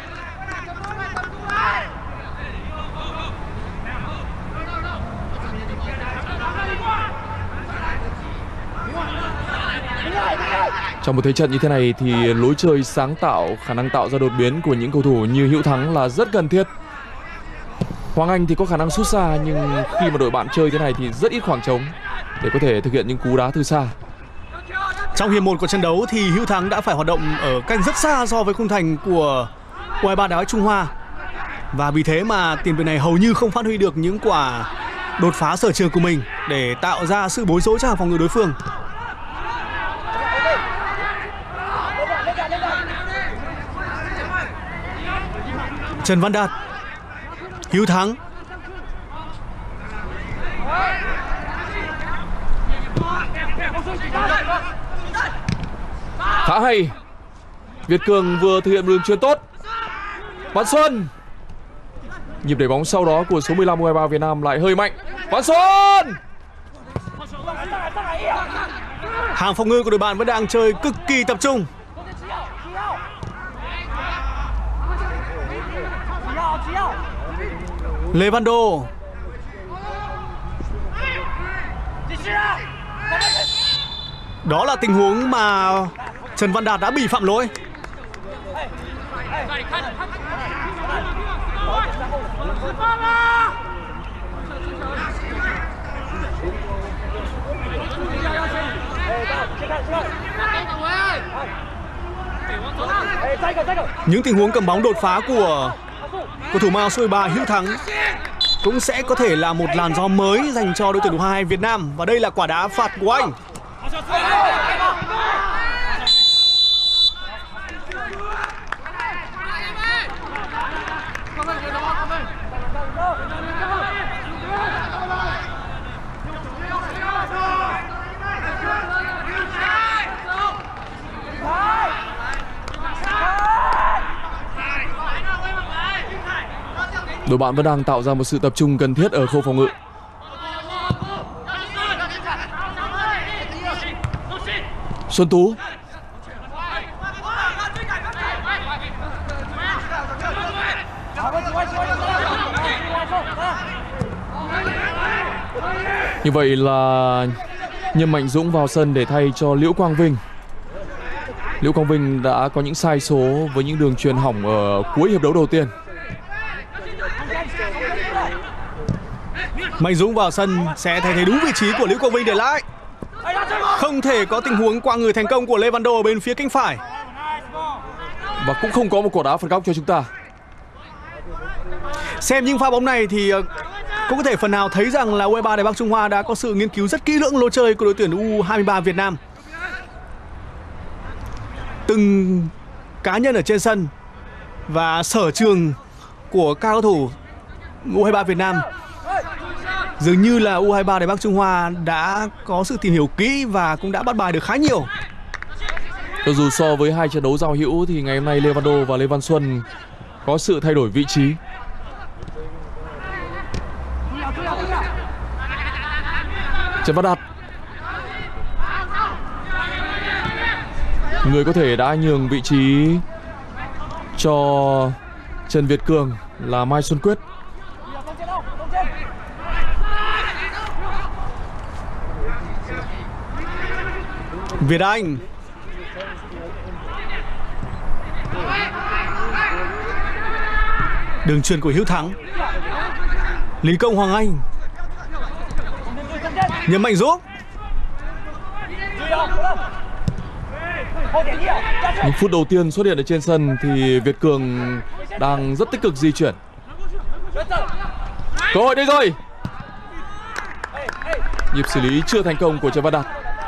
Trong một thế trận như thế này thì lối chơi sáng tạo, khả năng tạo ra đột biến của những cầu thủ như Hữu Thắng là rất cần thiết. Hoàng Anh thì có khả năng sút xa, nhưng khi mà đội bạn chơi thế này thì rất ít khoảng trống để có thể thực hiện những cú đá từ xa.
Trong hiệp 1 của trận đấu thì Hữu Thắng đã phải hoạt động ở cách rất xa so với khung thành của U23 Đá Banh Trung Hoa. Và vì thế mà tiền vệ này hầu như không phát huy được những quả đột phá sở trường của mình để tạo ra sự bối rối cho hàng phòng ngự đối phương. Trần Văn Đạt, Hữu Thắng,
khá hay. Việt Cường vừa thực hiện đường chuyền tốt. Văn Xuân. Nhịp đẩy bóng sau đó của số 15 U23 Việt Nam lại hơi mạnh. Văn Xuân.
hàng phòng ngự của đội bạn vẫn đang chơi cực kỳ tập trung. Lê Văn Đô. Đó là tình huống mà Trần Văn Đạt đã bị phạm lỗi. Những tình huống cầm bóng đột phá của cầu thủ mang số 13 Hữu Thắng cũng sẽ có thể là một làn gió mới dành cho đội tuyển U22 Việt Nam. Và đây là quả đá phạt của anh.
Đội bạn vẫn đang tạo ra một sự tập trung cần thiết ở khâu phòng ngự. Xuân Tú. Như vậy là Nhâm Mạnh Dũng vào sân để thay cho Liễu Quang Vinh. Liễu Quang Vinh đã có những sai số với những đường chuyền hỏng ở cuối hiệp đấu đầu tiên.
Mạnh Dũng vào sân sẽ thay thế đúng vị trí của Liễu Quang Vinh để lại. Không thể có tình huống qua người thành công của Lê Văn Đô ở bên phía cánh phải.
Và cũng không có một quả đá phạt góc cho chúng ta.
Xem những pha bóng này thì cũng có thể phần nào thấy rằng là U23 Đài Bắc Trung Hoa đã có sự nghiên cứu rất kỹ lưỡng lối chơi của đội tuyển U23 Việt Nam. Từng cá nhân ở trên sân và sở trường của các cầu thủ U23 Việt Nam dường như là U23 Đài Bắc Trung Hoa đã có sự tìm hiểu kỹ và cũng đã bắt bài được khá nhiều.
Cho dù so với hai trận đấu giao hữu thì ngày hôm nay Lê Văn Đô và Lê Văn Xuân có sự thay đổi vị trí. Trần Văn Đạt, người có thể đã nhường vị trí cho Trần Việt Cường là Mai Xuân Quyết.
Việt Anh. Đường chuyền của Hữu Thắng. Lý Công Hoàng Anh. Nhâm Mạnh Dũng.
Những phút đầu tiên xuất hiện ở trên sân thì Việt Cường đang rất tích cực di chuyển. Cơ hội đây rồi. Nhịp xử lý chưa thành công của Trần Văn Đạt.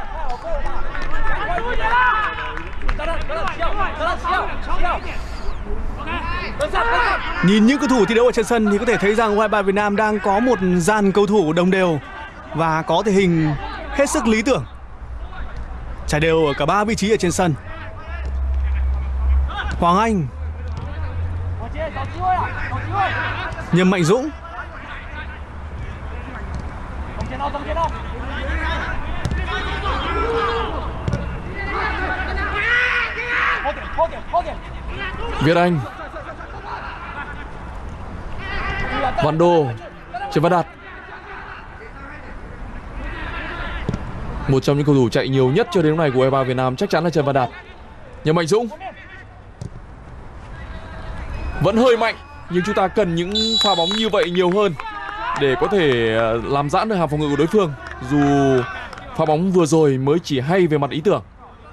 Nhìn những cầu thủ thi đấu ở trên sân thì có thể thấy rằng U23 Việt Nam đang có một dàn cầu thủ đồng đều và có thể hình hết sức lý tưởng, trải đều ở cả 3 vị trí ở trên sân. Hoàng Anh. Nhâm Mạnh Dũng.
Việt Anh. Văn Đô. Trần Văn Đạt. Một trong những cầu thủ chạy nhiều nhất cho đến lúc này của U23 Việt Nam chắc chắn là Trần Văn Đạt. Nhâm Mạnh Dũng vẫn hơi mạnh, nhưng chúng ta cần những pha bóng như vậy nhiều hơn để có thể làm giãn được hàng phòng ngự của đối phương. Dù pha bóng vừa rồi mới chỉ hay về mặt ý tưởng.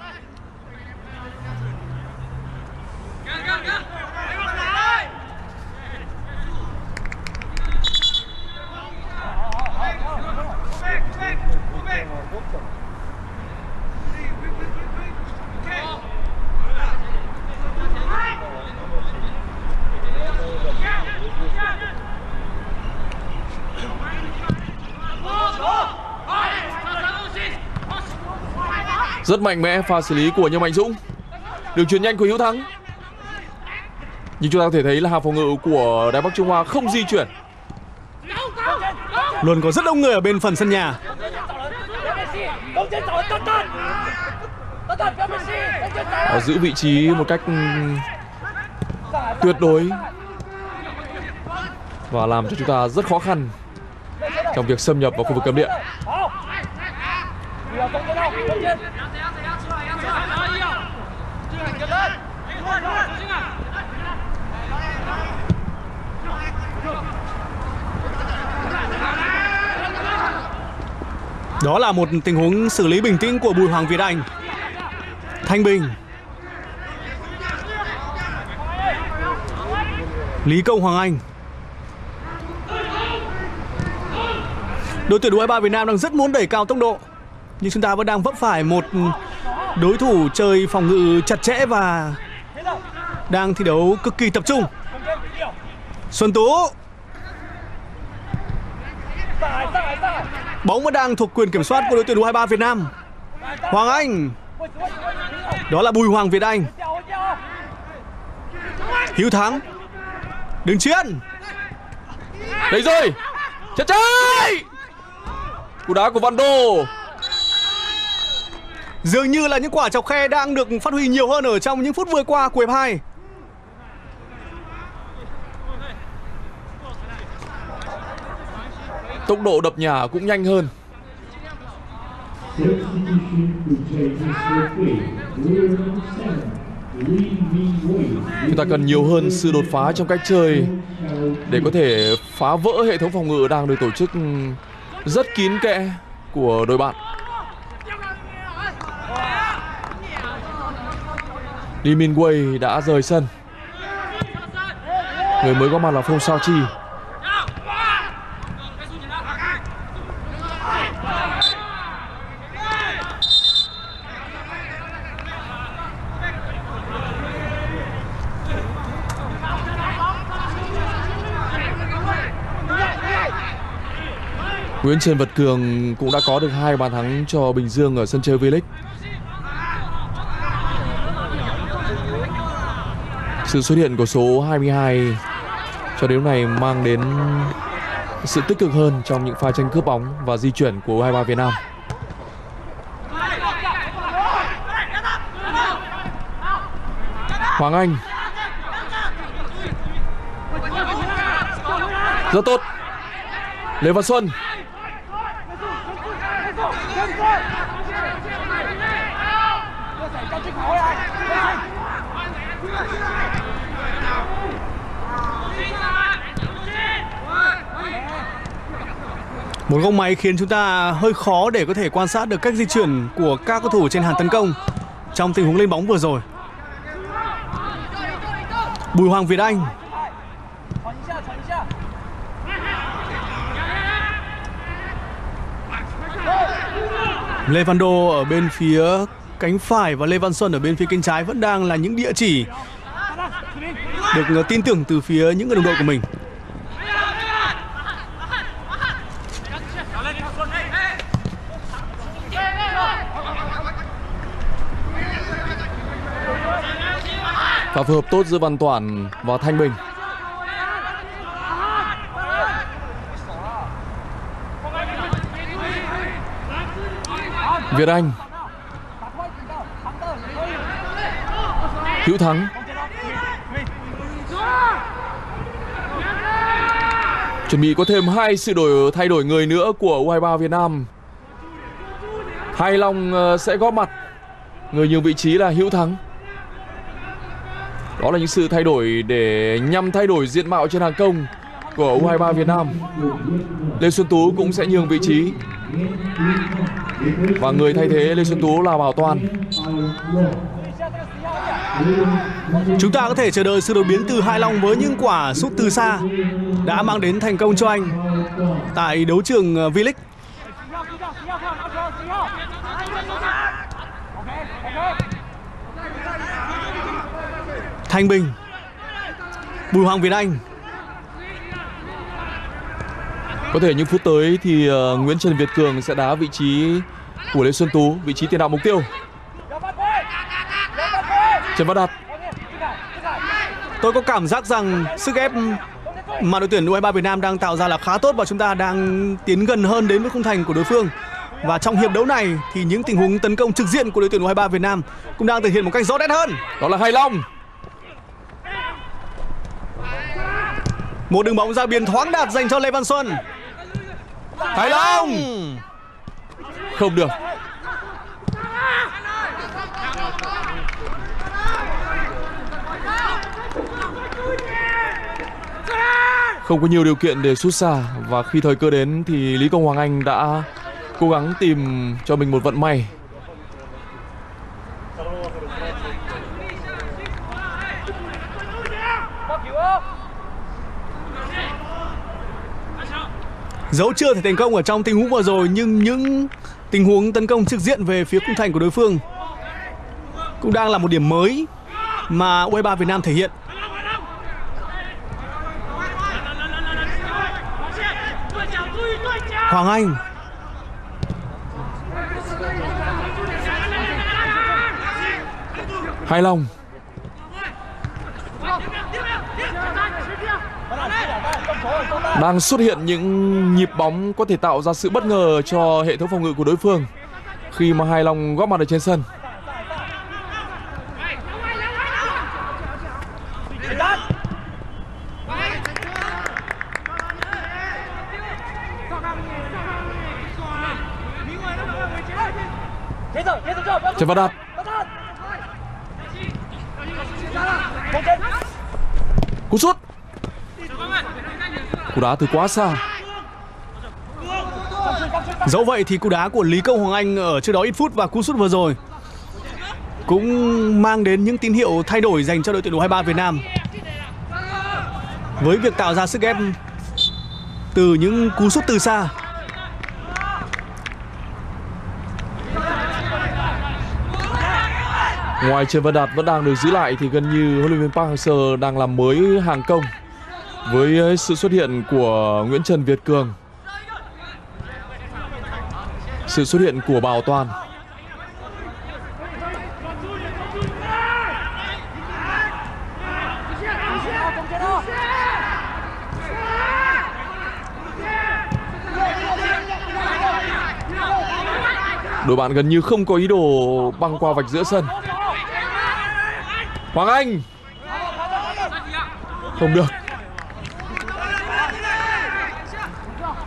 Rất mạnh mẽ pha xử lý của Nhâm Mạnh Dũng. Đường chuyền nhanh của Hữu Thắng. Nhưng chúng ta có thể thấy là hàng phòng ngự của Đài Bắc Trung Hoa không di chuyển.
Luôn có rất đông người ở bên phần sân nhà.
Họ giữ vị trí một cách tuyệt đối và làm cho chúng ta rất khó khăn trong việc xâm nhập vào khu vực cấm địa.
Đó là một tình huống xử lý bình tĩnh của Bùi Hoàng Việt Anh. Thanh Bình. Lý Công Hoàng Anh. Đội tuyển U23 Việt Nam đang rất muốn đẩy cao tốc độ, nhưng chúng ta vẫn đang vấp phải một đối thủ chơi phòng ngự chặt chẽ và đang thi đấu cực kỳ tập trung. Xuân Tú. Bóng vẫn đang thuộc quyền kiểm soát của đội tuyển U23 Việt Nam. Hoàng Anh. Đó là Bùi Hoàng Việt Anh. Hữu Thắng. Đường chuyền.
Đấy rồi. Chân trái. Cú đá của Văn Đô.
Dường như là những quả chọc khe đang được phát huy nhiều hơn ở trong những phút vừa qua của hiệp 2.
Tốc độ đập nhả cũng nhanh hơn. Chúng ta cần nhiều hơn sự đột phá trong cách chơi để có thể phá vỡ hệ thống phòng ngự đang được tổ chức rất kín kẽ của đội bạn. Lee Min Wei đã rời sân. Người mới có mặt là Phong Sao Chi. Nguyễn Trần Vật Cường cũng đã có được 2 bàn thắng cho Bình Dương ở sân chơi V-League. Sự xuất hiện của số 22 cho đến lúc này mang đến sự tích cực hơn trong những pha tranh cướp bóng và di chuyển của U23 Việt Nam. Hoàng Anh. Rất tốt. Lê Văn Xuân.
Một góc máy khiến chúng ta hơi khó để có thể quan sát được cách di chuyển của các cầu thủ trên hàng tấn công trong tình huống lên bóng vừa rồi. Bùi Hoàng Việt Anh. Lê Văn Đô ở bên phía cánh phải và Lê Văn Xuân ở bên phía cánh trái vẫn đang là những địa chỉ được tin tưởng từ phía những người đồng đội của mình.
Và phối hợp tốt giữa Văn Toản và Thanh Bình. Việt Anh. Hữu Thắng. Chuẩn bị có thêm 2 sự thay đổi người nữa của U23 Việt Nam. Hải Long sẽ góp mặt. Người nhường vị trí là Hữu Thắng. Đó là những sự thay đổi để nhằm thay đổi diện mạo trên hàng công của U23 Việt Nam. Lê Xuân Tú cũng sẽ nhường vị trí. Và người thay thế Lê Xuân Tú là Bảo Toàn.
Chúng ta có thể chờ đợi sự đột biến từ Hải Long với những quả sút từ xa đã mang đến thành công cho anh tại đấu trường V-League. Thanh Bình. Bùi Hoàng Việt Anh.
Có thể những phút tới thì Nguyễn Trần Việt Cường sẽ đá vị trí của Lê Xuân Tú, vị trí tiền đạo mục tiêu. Trần Văn Đạt.
Tôi có cảm giác rằng sức ép mà đội tuyển U23 Việt Nam đang tạo ra là khá tốt và chúng ta đang tiến gần hơn đến với khung thành của đối phương. Và trong hiệp đấu này thì những tình huống tấn công trực diện của đội tuyển U23 Việt Nam cũng đang thể hiện một cách rõ nét hơn.
Đó là Hải Long.
Một đường bóng ra biên thoáng đạt dành cho Lê Văn Xuân.
Hải Long. Không được. Không có nhiều điều kiện để sút xa. Và khi thời cơ đến thì Lý Công Hoàng Anh đã cố gắng tìm cho mình một vận may.
Dẫu chưa thể thành công ở trong tình huống vừa rồi, nhưng những tình huống tấn công trực diện về phía khung thành của đối phương cũng đang là một điểm mới mà U23 Việt Nam thể hiện. Hoàng Anh.
Hải Long. Đang xuất hiện những nhịp bóng có thể tạo ra sự bất ngờ cho hệ thống phòng ngự của đối phương khi mà Hải Long góp mặt ở trên sân. Trần Văn Đạt. Cú sút. Cú đá từ quá xa.
Dẫu vậy thì cú đá của Lý Công Hoàng Anh ở trước đó ít phút và cú sút vừa rồi cũng mang đến những tín hiệu thay đổi dành cho đội tuyển U23 Việt Nam. Với việc tạo ra sức ép từ những cú sút từ xa.
Ngoài Trần Văn Đạt vẫn đang được giữ lại thì gần như huấn luyện viên Park Hang-seo đang làm mới hàng công với sự xuất hiện của Nguyễn Trần Việt Cường, sự xuất hiện của Bảo Toàn. Đội bạn gần như không có ý đồ băng qua vạch giữa sân. Hoàng Anh. Không được.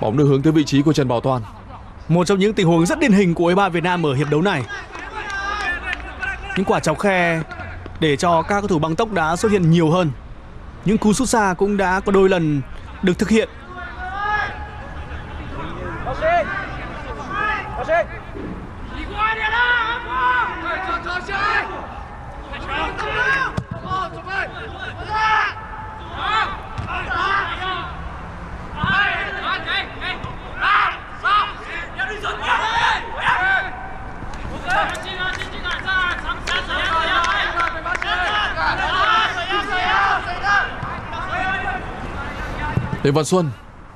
Bóng được hướng tới vị trí của Trần Bảo Toàn.
Một trong những tình huống rất điển hình của U23 Việt Nam ở hiệp đấu này. Những quả chọc khe để cho các cầu thủ băng tốc đã xuất hiện nhiều hơn. Những cú sút xa cũng đã có đôi lần được thực hiện.
Lê Văn Xuân.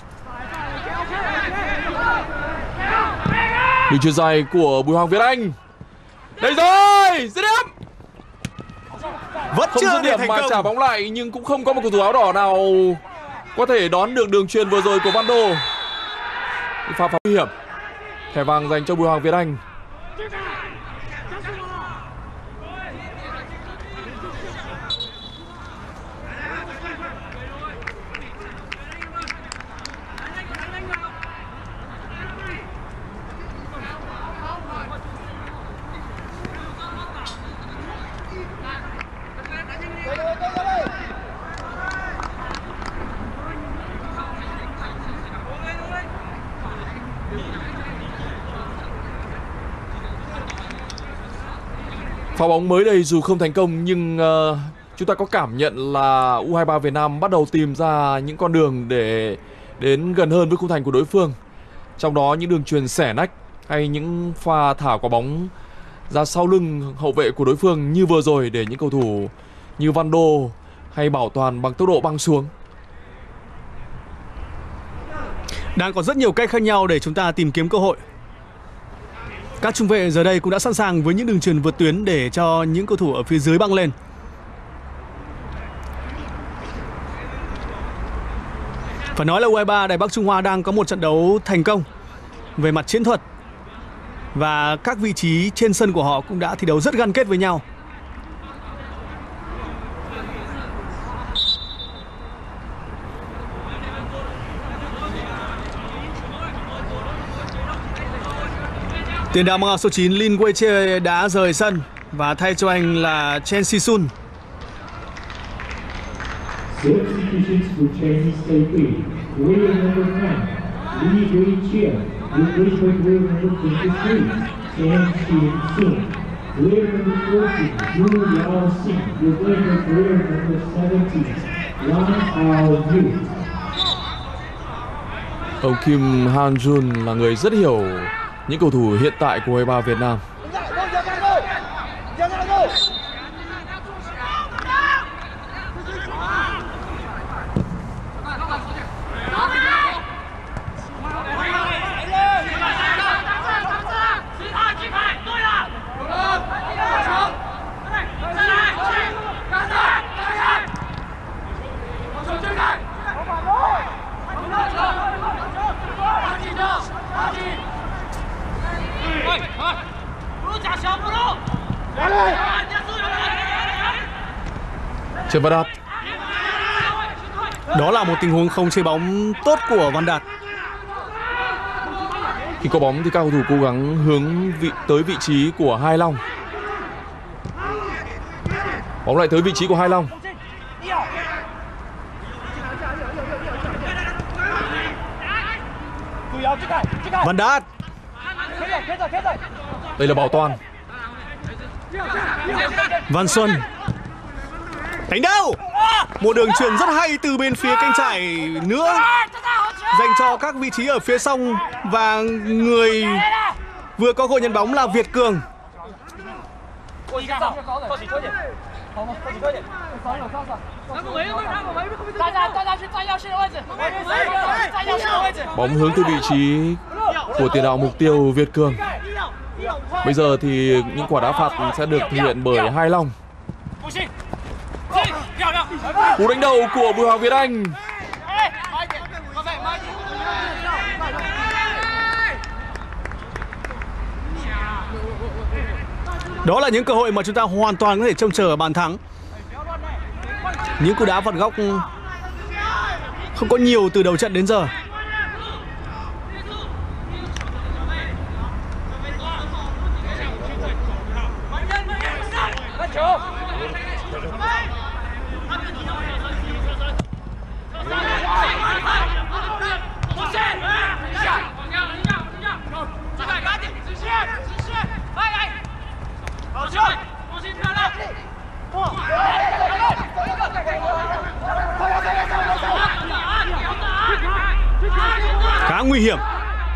Đường chuyền dài của Bùi Hoàng Việt Anh. Đây rồi, dứt điểm.
Vẫn
Không
chưa
dứt điểm
thành
mà
công.
trả bóng lại, nhưng cũng không có một cầu thủ áo đỏ nào có thể đón được đường chuyền vừa rồi của Văn Đô. Pha nguy hiểm. Thẻ vàng dành cho Bùi Hoàng Việt Anh. Pha bóng mới đây dù không thành công nhưng chúng ta có cảm nhận là U23 Việt Nam bắt đầu tìm ra những con đường để đến gần hơn với khung thành của đối phương. Trong đó những đường chuyền xẻ nách hay những pha thả quả bóng ra sau lưng hậu vệ của đối phương như vừa rồi để những cầu thủ như Văn Đô hay Bảo Toàn bằng tốc độ băng xuống.
Đang có rất nhiều cách khác nhau để chúng ta tìm kiếm cơ hội. Các trung vệ giờ đây cũng đã sẵn sàng với những đường chuyền vượt tuyến để cho những cầu thủ ở phía dưới băng lên. Phải nói là U23 Đài Bắc Trung Hoa đang có một trận đấu thành công về mặt chiến thuật. Và các vị trí trên sân của họ cũng đã thi đấu rất gắn kết với nhau. Tiền đạo mang áo số 9 Lin Weiche đã rời sân và thay cho anh là Chen Si-sun.
Substitutions for Chinese Taipei. Player number 9, Li Weiche. Replaced by player number 23, Chen Si-sun. Player number 40, Yu Yao-sing. Replaced by player number 17, Lan Ao-yu.
Ông Kim Han-jun là người rất hiểu những cầu thủ hiện tại của U23 Việt Nam. Trần Văn Đạt.
Đó là một tình huống không chế bóng tốt của Văn Đạt.
Khi có bóng thì các cầu thủ cố gắng hướng tới vị trí của Hai Long. Bóng lại tới vị trí của Hai Long.
Văn Đạt.
Đây là Bảo Toàn.
Văn Xuân. Đánh đâu. Một đường chuyền rất hay từ bên phía cánh trái nữa dành cho các vị trí ở phía sông. Và người vừa có cơ hội nhận bóng là Việt Cường.
Bóng hướng tới vị trí của tiền đạo mục tiêu Việt Cường. Bây giờ thì những quả đá phạt sẽ được thực hiện bởi Hai Long. Cú đánh đầu của Bùi Hoàng Việt Anh.
Đó là những cơ hội mà chúng ta hoàn toàn có thể trông chờ bàn thắng. Những cú đá phạt góc không có nhiều từ đầu trận đến giờ. Khá nguy hiểm.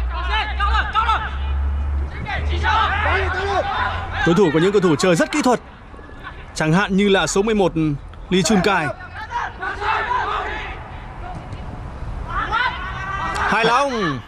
Đối thủ có những cầu thủ chơi rất kỹ thuật, chẳng hạn như là số 11 Lee Chun Kai. Hải Long.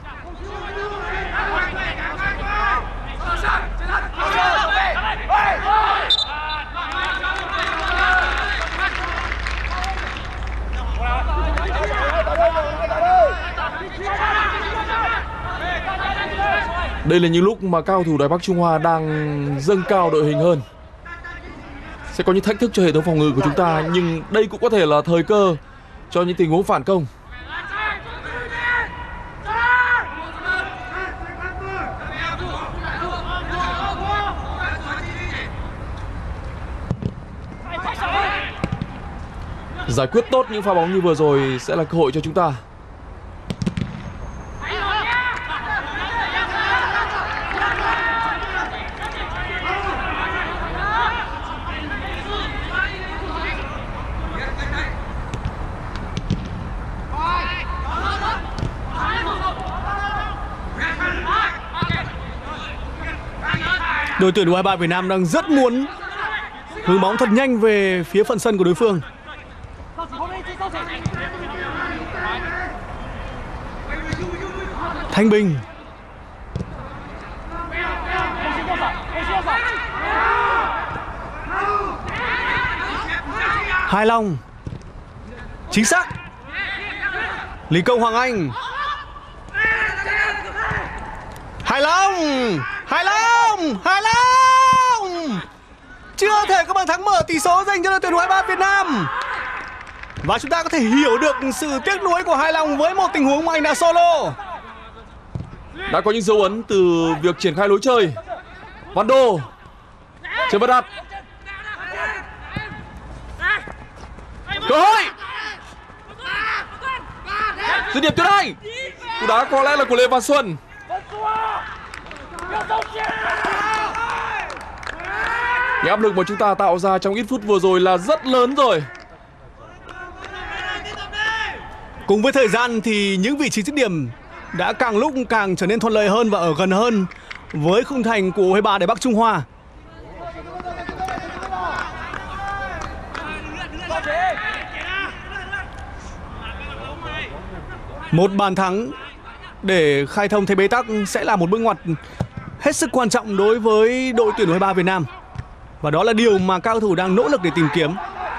Đây là những lúc mà các cầu thủ Đài Bắc Trung Hoa đang dâng cao đội hình hơn. Sẽ có những thách thức cho hệ thống phòng ngự của chúng ta, nhưng đây cũng có thể là thời cơ cho những tình huống phản công. Giải quyết tốt những pha bóng như vừa rồi sẽ là cơ hội cho chúng ta.
Đội tuyển U23 Việt Nam đang rất muốn hướng bóng thật nhanh về phía phần sân của đối phương. Thanh Bình. Hải Long. Chính xác. Lý Công Hoàng Anh. Hải Long. Hải Long. Hải Long. Chưa thể có bàn thắng mở tỷ số dành cho đội tuyển U23 Việt Nam. Và chúng ta có thể hiểu được sự tiếc nuối của Hải Long với một tình huống mà anh đã solo.
Đã có những dấu ấn từ việc triển khai lối chơi. Văn Đô. Chưa bắt đặt. Cơ hội. Dứt điểm tuyệt vời. Cú đá có lẽ là của Lê Văn Xuân. Những áp lực mà chúng ta tạo ra trong ít phút vừa rồi là rất lớn rồi.
Cùng với thời gian thì những vị trí dứt điểm đã càng lúc càng trở nên thuận lợi hơn và ở gần hơn với khung thành của U23 Đài Bắc Trung Hoa. Một bàn thắng để khai thông thế bế tắc sẽ là một bước ngoặt hết sức quan trọng đối với đội tuyển U23 Việt Nam. Và đó là điều mà các cầu thủ đang nỗ lực để tìm kiếm.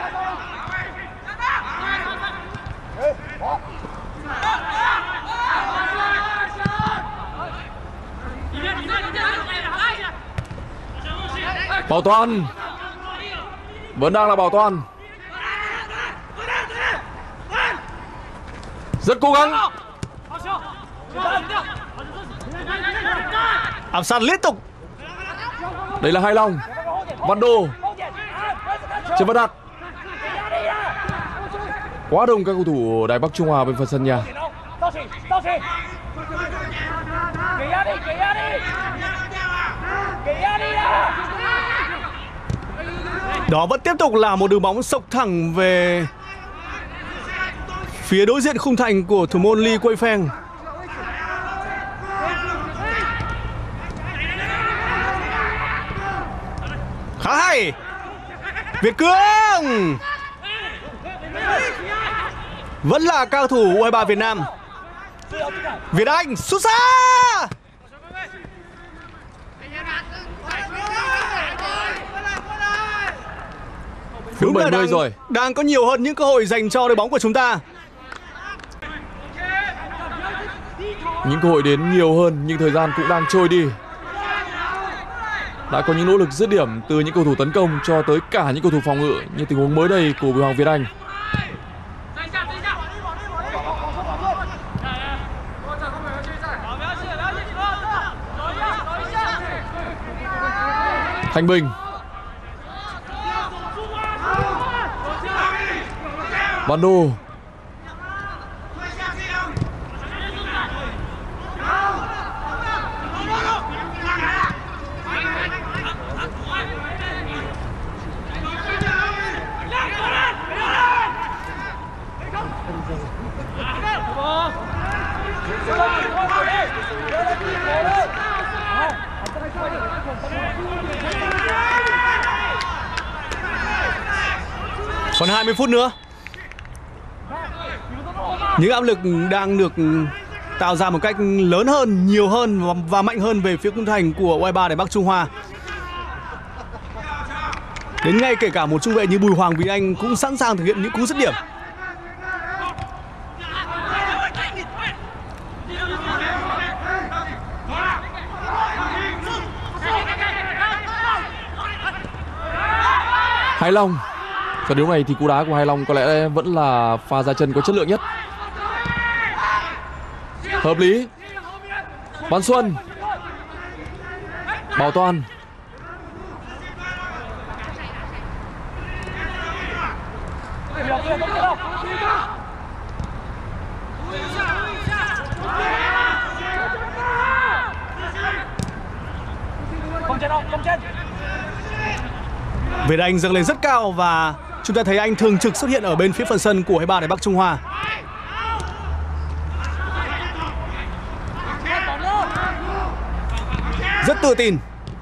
Bảo Toàn. Vẫn đang là Bảo Toàn. Rất cố gắng.
Áp sát liên tục.
Đây là Hải Long. Văn Đô. Chưa bắt đặt. Quá đông các cầu thủ Đài Bắc Trung Hoa bên phần sân nhà.
Đó vẫn tiếp tục là một đường bóng sộc thẳng về phía đối diện khung thành của thủ môn Lee Quay Pheng. Khá hay. Việt Cương. Vẫn là cao thủ U23 Việt Nam. Việt Anh sút xa. Đúng là đang có nhiều hơn những cơ hội dành cho đội bóng của chúng ta.
Những cơ hội đến nhiều hơn nhưng thời gian cũng đang trôi đi. Đã có những nỗ lực dứt điểm từ những cầu thủ tấn công cho tới cả những cầu thủ phòng ngự như tình huống mới đây của Bùi Hoàng Việt Anh. Thanh Bình. Văn Đô.
Còn 20 phút nữa. Những áp lực đang được tạo ra một cách lớn hơn, nhiều hơn và mạnh hơn về phía khung thành của U23 Đài Bắc Trung Hoa. Đến ngay kể cả một trung vệ như Bùi Hoàng Quý Anh cũng sẵn sàng thực hiện những cú dứt điểm.
Hải Long. Trận đấu này thì cú đá của Hải Long có lẽ vẫn là pha ra chân có chất lượng nhất. Hợp lý. Văn Xuân. Bảo Toàn.
Việt Anh dâng lên rất cao và chúng ta thấy anh thường trực xuất hiện ở bên phía phần sân của U23 Đài Bắc Trung Hoa. Rất tự tin.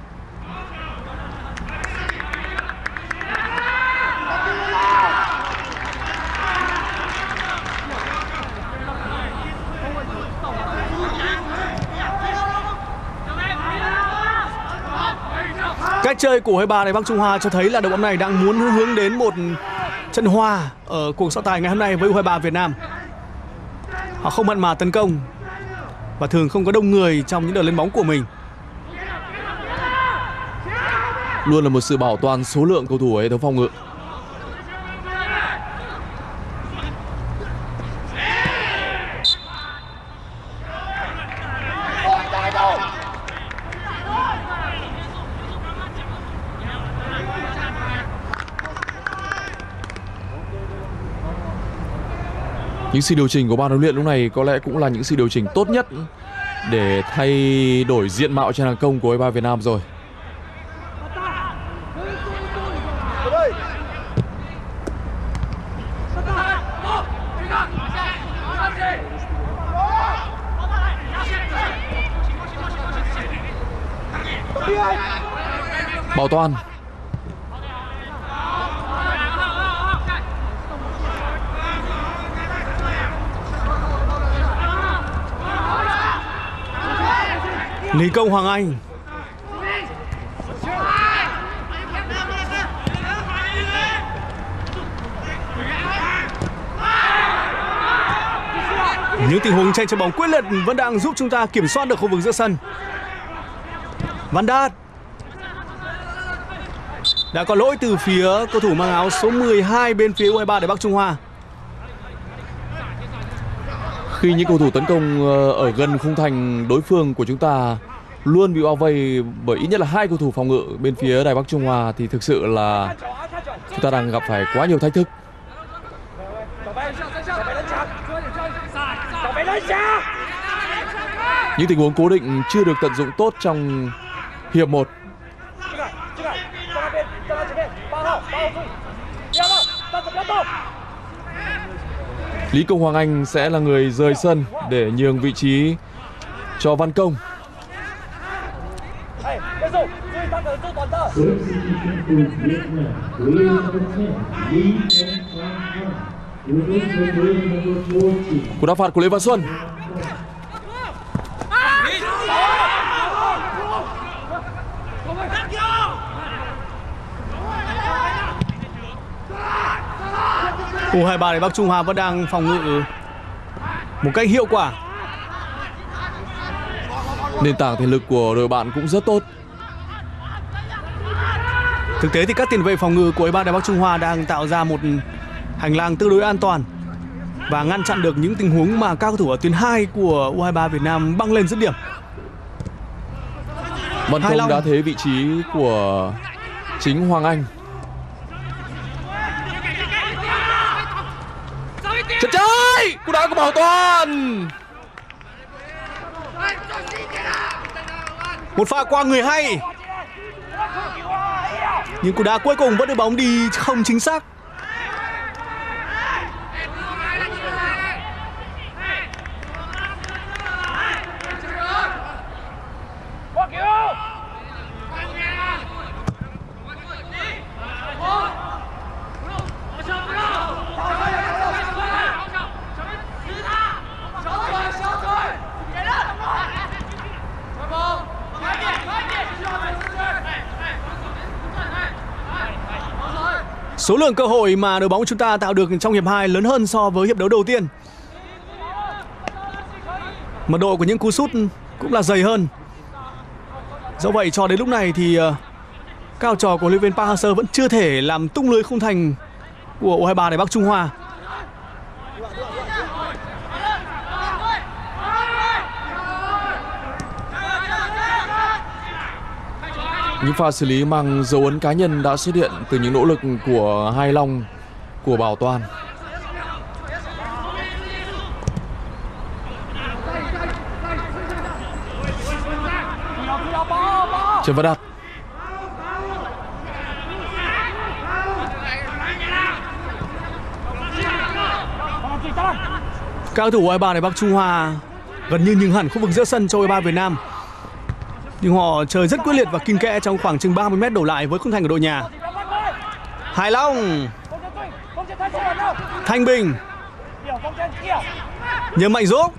Cách chơi của U23 Đài Bắc Trung Hoa cho thấy là đội bóng này đang muốn hướng đến một trận hòa ở cuộc so tài ngày hôm nay với U23 Việt Nam. Họ không mặn mà tấn công và thường không có đông người trong những đợt lên bóng của mình.
Luôn là một sự bảo toàn số lượng cầu thủ ở hệ thống phòng ngự. Những sự điều chỉnh của ban huấn luyện lúc này có lẽ cũng là những sự điều chỉnh tốt nhất để thay đổi diện mạo trên hàng công của U23 Việt Nam rồi. Bảo Toàn.
Lý Công Hoàng Anh. Những tình huống tranh chấp bóng quyết liệt vẫn đang giúp chúng ta kiểm soát được khu vực giữa sân. Văn Đạt. Đã có lỗi từ phía cầu thủ mang áo số 12 bên phía U23 Đài Bắc Trung Hoa.
Khi những cầu thủ tấn công ở gần khung thành đối phương của chúng ta luôn bị bao vây bởi ít nhất là 2 cầu thủ phòng ngự bên phía Đài Bắc Trung Hoa thì thực sự là chúng ta đang gặp phải quá nhiều thách thức. Những tình huống cố định chưa được tận dụng tốt trong hiệp 1. Lý Công Hoàng Anh sẽ là người rời sân để nhường vị trí cho Văn Công. Cú đá phạt của Lê Văn Xuân.
U23 Đài Bắc Trung Hoa vẫn đang phòng ngự một cách hiệu quả.
Nền tảng thể lực của đội bạn cũng rất tốt.
Thực tế thì các tiền vệ phòng ngự của U23 Đài Bắc Trung Hoa đang tạo ra một hành lang tương đối an toàn và ngăn chặn được những tình huống mà các cầu thủ ở tuyến 2 của U23 Việt Nam băng lên dứt điểm.
Văn Công đã thế vị trí của chính Hoàng Anh. Chân trái, cú đá của Bảo Toàn.
Một pha qua người hay. Nhưng cú đá cuối cùng vẫn đưa bóng đi không chính xác. Số lượng cơ hội mà đội bóng của chúng ta tạo được trong hiệp 2 lớn hơn so với hiệp đấu đầu tiên. Mật độ của những cú sút cũng là dày hơn. Do vậy cho đến lúc này thì các học trò của huấn luyện viên Park Hang-seo vẫn chưa thể làm tung lưới khung thành của U23 Đài Bắc Trung Hoa.
Những pha xử lý mang dấu ấn cá nhân đã xuất hiện từ những nỗ lực của Hai Long, của Bảo Toàn. Trần Văn Đạt.
Các cầu thủ U23 Đài Bắc Trung Hoa gần như nhường hẳn khu vực giữa sân cho U23 Việt Nam. Nhưng họ chơi rất quyết liệt và kiên kẽ trong khoảng chừng 30 m đổ lại với khung thành của đội nhà. Hải Long, Thanh Bình, Nhâm Mạnh Dũng.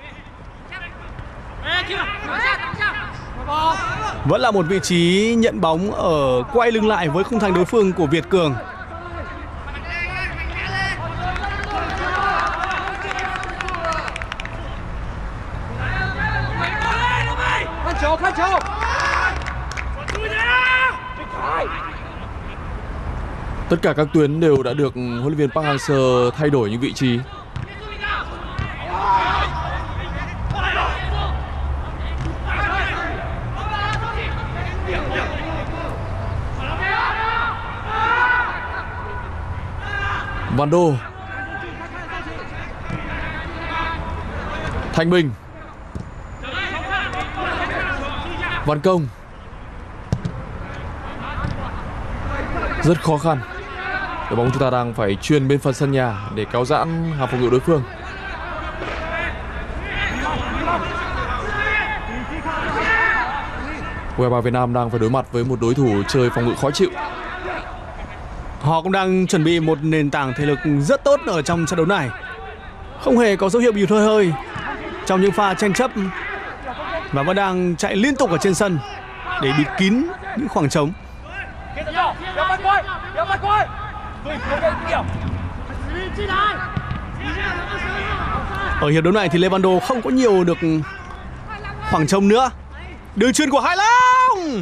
Vẫn là một vị trí nhận bóng ở quay lưng lại với khung thành đối phương của Việt Cường.
Tất cả các tuyến đều đã được huấn luyện viên Park Hang-seo thay đổi những vị trí. Văn Đô, Thanh Bình, Văn Công. Rất khó khăn. Đội bóng chúng ta đang phải chuyền bên phần sân nhà để kéo giãn hàng phòng ngự đối phương. U23 Việt Nam đang phải đối mặt với một đối thủ chơi phòng ngự khó chịu.
Họ cũng đang chuẩn bị một nền tảng thể lực rất tốt ở trong trận đấu này. Không hề có dấu hiệu bị thôi hơi trong những pha tranh chấp và vẫn đang chạy liên tục ở trên sân để bịt kín những khoảng trống. Ở hiệp đấu này thì Lê Văn Đô không có nhiều được khoảng trống nữa. Đường chuyền của Hải Long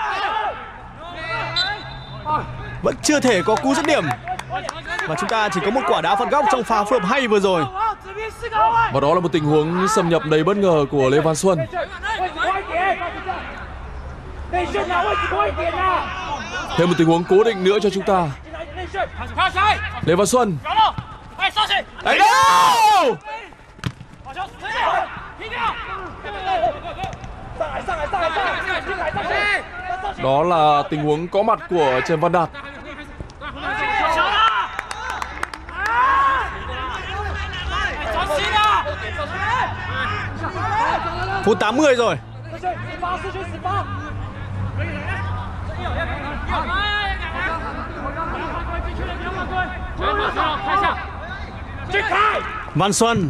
vẫn chưa thể có cú dứt điểm. Và chúng ta chỉ có một quả đá phạt góc trong pha phối hợp hay vừa rồi.
Và đó là một tình huống xâm nhập đầy bất ngờ của Lê Văn Xuân. Thêm một tình huống cố định nữa cho chúng ta. Lê Văn Xuân. Đánh đâu! Đó là tình huống có mặt của Trần Văn Đạt.
Phút 80 rồi. Văn Xuân.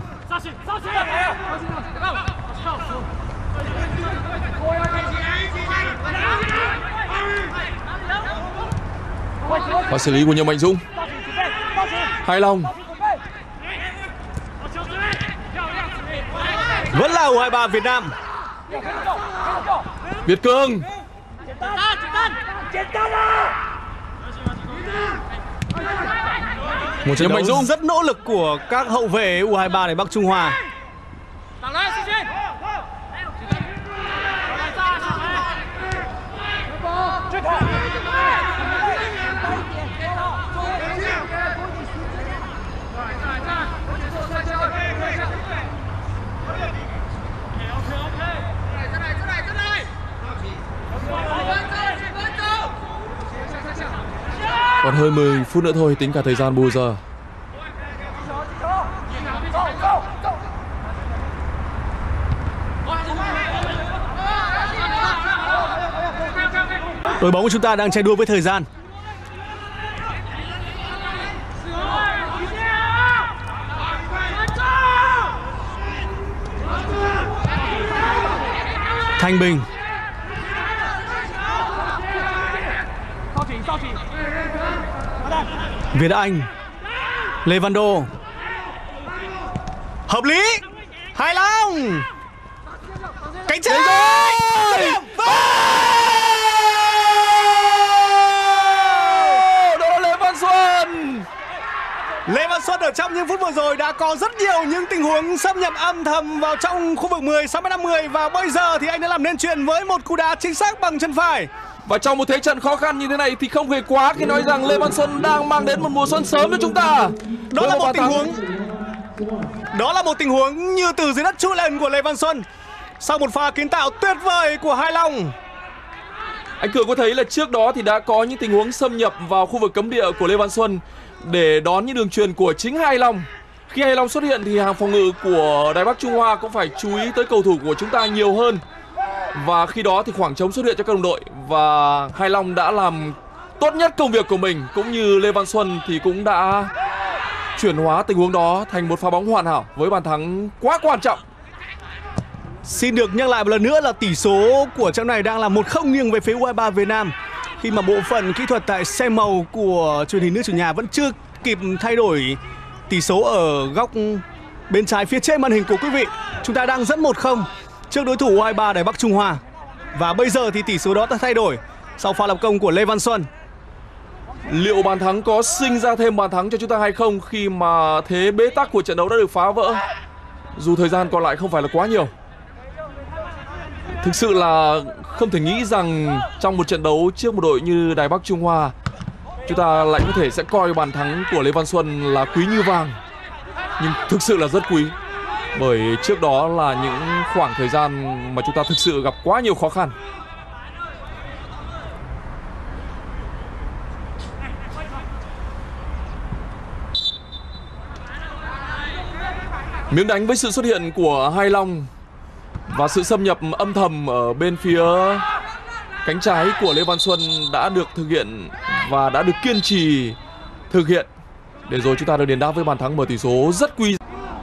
Và xử lý của Nhâm Mạnh Dũng. Hai Long.
Vẫn là U23 Việt Nam.
Việt Cường.
Một trận đấu rất nỗ lực của các hậu vệ U23 Đài Bắc Trung Hoa.
Còn hơn 10 phút nữa thôi tính cả thời gian bù giờ.
Đội bóng của chúng ta đang chạy đua với thời gian. Thanh Bình. Việt Anh, Lê Văn Đô, hợp lý, hài lòng, cánh trái,
đó là Lê Văn Xuân.
Lê Văn Xuân ở trong những phút vừa rồi đã có rất nhiều những tình huống xâm nhập âm thầm vào trong khu vực 10, 6m50 và bây giờ thì anh đã làm nên chuyện với một cú đá chính xác bằng chân phải.
Và trong một thế trận khó khăn như thế này thì không hề quá khi nói rằng Lê Văn Xuân đang mang đến một mùa xuân sớm cho chúng ta.
Đó là một tình huống như từ dưới đất trỗi lên của Lê Văn Xuân sau một pha kiến tạo tuyệt vời của Hải Long.
Anh Cường có thấy là trước đó thì đã có những tình huống xâm nhập vào khu vực cấm địa của Lê Văn Xuân để đón những đường chuyền của chính Hải Long. Khi Hải Long xuất hiện thì hàng phòng ngự của Đài Bắc Trung Hoa cũng phải chú ý tới cầu thủ của chúng ta nhiều hơn. Và khi đó thì khoảng trống xuất hiện cho các đồng đội và Hải Long đã làm tốt nhất công việc của mình, cũng như Lê Văn Xuân thì cũng đã chuyển hóa tình huống đó thành một pha bóng hoàn hảo với bàn thắng quá quan trọng.
Xin được nhắc lại một lần nữa là tỷ số của trận này đang là 1-0 nghiêng về phía U23 Việt Nam, khi mà bộ phận kỹ thuật tại xe màu của truyền hình nước chủ nhà vẫn chưa kịp thay đổi tỷ số ở góc bên trái phía trên màn hình của quý vị. Chúng ta đang dẫn 1-0 trước đối thủ U23 Đài Bắc Trung Hoa. Và bây giờ thì tỷ số đó đã thay đổi sau pha lập công của Lê Văn Xuân.
Liệu bàn thắng có sinh ra thêm bàn thắng cho chúng ta hay không khi mà thế bế tắc của trận đấu đã được phá vỡ, dù thời gian còn lại không phải là quá nhiều? Thực sự là không thể nghĩ rằng trong một trận đấu trước một đội như Đài Bắc Trung Hoa, chúng ta lại có thể sẽ coi bàn thắng của Lê Văn Xuân là quý như vàng. Nhưng thực sự là rất quý, bởi trước đó là những khoảng thời gian mà chúng ta thực sự gặp quá nhiều khó khăn. Miếng đánh với sự xuất hiện của Hải Long và sự xâm nhập âm thầm ở bên phía cánh trái của Lê Văn Xuân đã được thực hiện và đã được kiên trì thực hiện, để rồi chúng ta được đền đáp với bàn thắng mở tỷ số rất quý.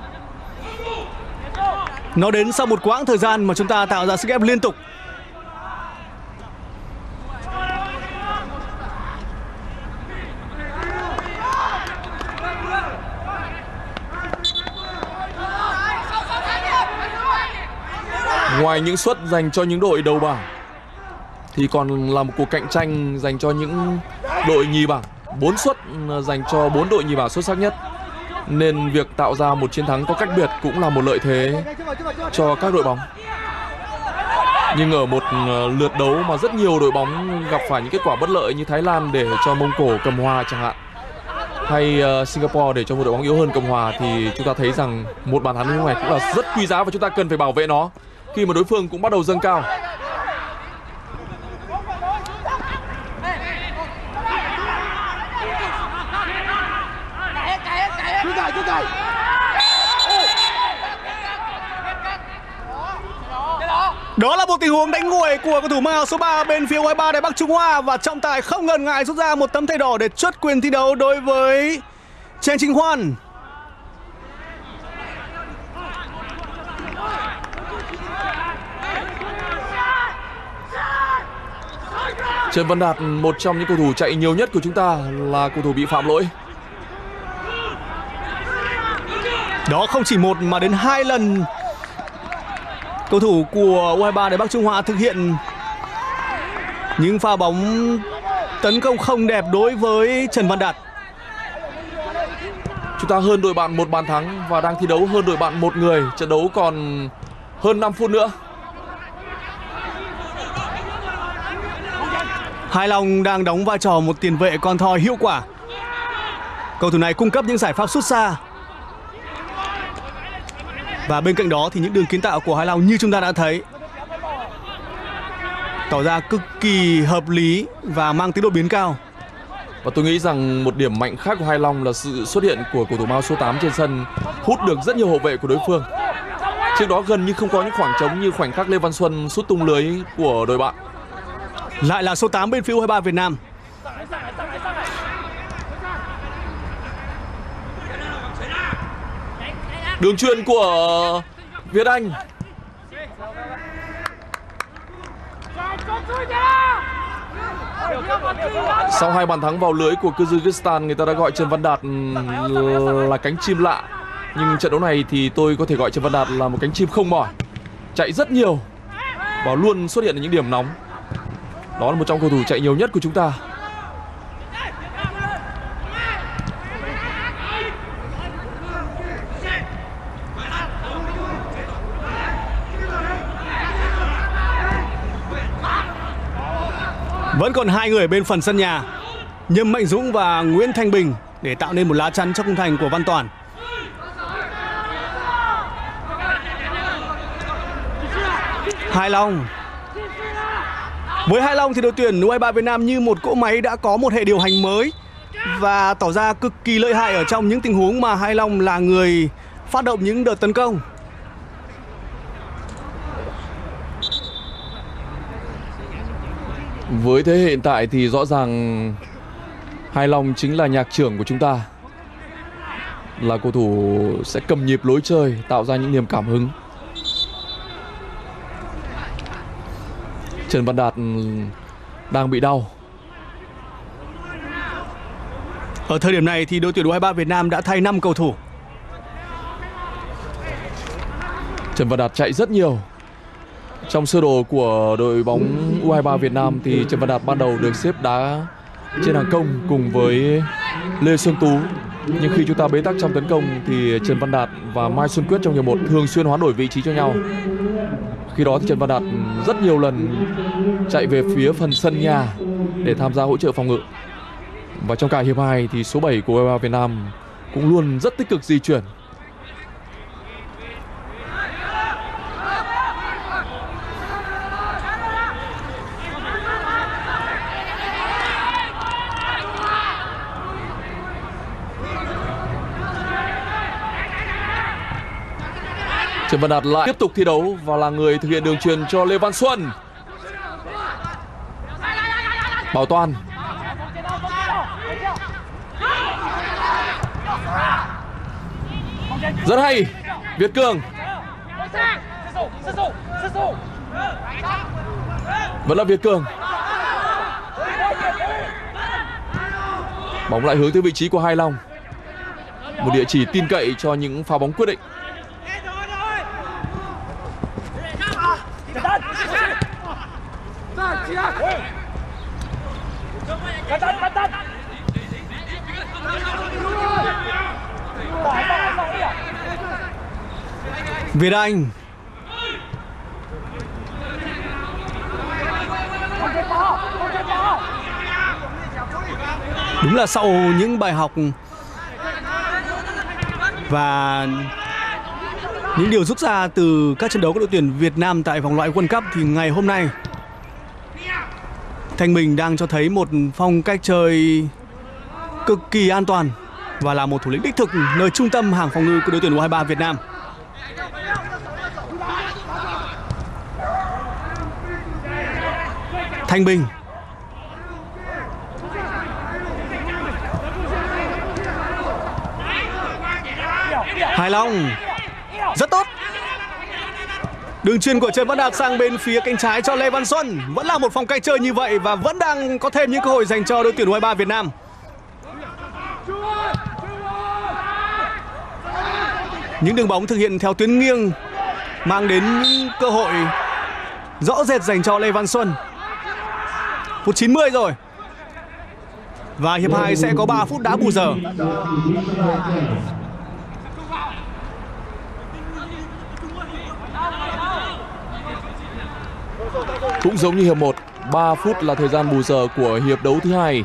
Nó đến sau một quãng thời gian mà chúng ta tạo ra sức ép liên tục.
Ngoài những suất dành cho những đội đầu bảng thì còn là một cuộc cạnh tranh dành cho những đội nhì bảng. 4 suất dành cho 4 đội nhì bảng xuất sắc nhất, nên việc tạo ra một chiến thắng có cách biệt cũng là một lợi thế cho các đội bóng. Nhưng ở một lượt đấu mà rất nhiều đội bóng gặp phải những kết quả bất lợi như Thái Lan để cho Mông Cổ cầm hòa chẳng hạn, hay Singapore để cho một đội bóng yếu hơn cầm hòa, thì chúng ta thấy rằng một bàn thắng như thế này cũng là rất quý giá và chúng ta cần phải bảo vệ nó khi mà đối phương cũng bắt đầu dâng cao.
Đó là một tình huống đánh nguội của cầu thủ mang áo số 3 bên phía U23 Đài Bắc Trung Hoa, và trọng tài không ngần ngại rút ra một tấm thẻ đỏ để truất quyền thi đấu đối với Chen Chính Hoan.
Trần Văn Đạt, một trong những cầu thủ chạy nhiều nhất của chúng ta, là cầu thủ bị phạm lỗi.
Đó không chỉ một mà đến 2 lần cầu thủ của U23 Đài Bắc Trung Hoa thực hiện những pha bóng tấn công không đẹp đối với Trần Văn Đạt.
Chúng ta hơn đội bạn một bàn thắng và đang thi đấu hơn đội bạn một người. Trận đấu còn hơn 5 phút nữa.
Hải Long đang đóng vai trò một tiền vệ con thoi hiệu quả. Cầu thủ này cung cấp những giải pháp sút xa. Và bên cạnh đó thì những đường kiến tạo của Hải Long như chúng ta đã thấy tỏ ra cực kỳ hợp lý và mang tính đột biến cao.
Và tôi nghĩ rằng một điểm mạnh khác của Hải Long là sự xuất hiện của cầu thủ mang số 8 trên sân, hút được rất nhiều hậu vệ của đối phương. Trước đó gần như không có những khoảng trống như khoảnh khắc Lê Văn Xuân sút tung lưới của đội bạn.
Lại là số 8 bên phía U23 Việt Nam.
Đường chuyền của Việt Anh. Sau 2 bàn thắng vào lưới của Kyrgyzstan, người ta đã gọi Trần Văn Đạt là cánh chim lạ. Nhưng trận đấu này thì tôi có thể gọi Trần Văn Đạt là một cánh chim không mỏi, chạy rất nhiều và luôn xuất hiện ở những điểm nóng. Đó là một trong cầu thủ chạy nhiều nhất của chúng ta.
Vẫn còn 2 người bên phần sân nhà, Nhâm Mạnh Dũng và Nguyễn Thanh Bình, để tạo nên một lá chắn cho khung thành của Văn Toản. Hải Long. Với Hải Long thì đội tuyển U23 Việt Nam như một cỗ máy đã có một hệ điều hành mới và tỏ ra cực kỳ lợi hại ở trong những tình huống mà Hải Long là người phát động những đợt tấn công.
Với thế hệ hiện tại thì rõ ràng Hải Long chính là nhạc trưởng của chúng ta, là cầu thủ sẽ cầm nhịp lối chơi, tạo ra những niềm cảm hứng. Trần Văn Đạt đang bị đau.
Ở thời điểm này thì đội tuyển U23 Việt Nam đã thay 5 cầu thủ.
Trần Văn Đạt chạy rất nhiều. Trong sơ đồ của đội bóng U23 Việt Nam thì Trần Văn Đạt ban đầu được xếp đá trên hàng công cùng với Lê Xuân Tú. Nhưng khi chúng ta bế tắc trong tấn công thì Trần Văn Đạt và Mai Xuân Quyết trong hiệp 1 thường xuyên hoán đổi vị trí cho nhau. Khi đó thì Trần Văn Đạt rất nhiều lần chạy về phía phần sân nhà để tham gia hỗ trợ phòng ngự. Và trong cả hiệp 2 thì số 7 của U23 Việt Nam cũng luôn rất tích cực di chuyển. Trần Văn Đạt lại tiếp tục thi đấu và là người thực hiện đường chuyền cho Lê Văn Xuân. Bảo Toàn. Rất hay. Việt Cường. Vẫn là Việt Cường. Bóng lại hướng tới vị trí của Hải Long. Một địa chỉ tin cậy cho những pha bóng quyết định.
Việt Anh. Đúng là sau những bài học và những điều rút ra từ các trận đấu của đội tuyển Việt Nam tại vòng loại World Cup thì ngày hôm nay Thanh Bình đang cho thấy một phong cách chơi cực kỳ an toàn và là một thủ lĩnh đích thực nơi trung tâm hàng phòng ngự của đội tuyển U23 Việt Nam. Thanh Bình. Hải Long. Rất tốt. Đường chuyền của Trần Văn Đạt sang bên phía cánh trái cho Lê Văn Xuân. Vẫn là một phong cách chơi như vậy và vẫn đang có thêm những cơ hội dành cho đội tuyển U23 Việt Nam. Những đường bóng thực hiện theo tuyến nghiêng mang đến những cơ hội rõ rệt dành cho Lê Văn Xuân. Phút 90 rồi. Và hiệp 2 sẽ có 3 phút đá bù giờ.
Cũng giống như hiệp 1, 3 phút là thời gian bù giờ của hiệp đấu thứ 2.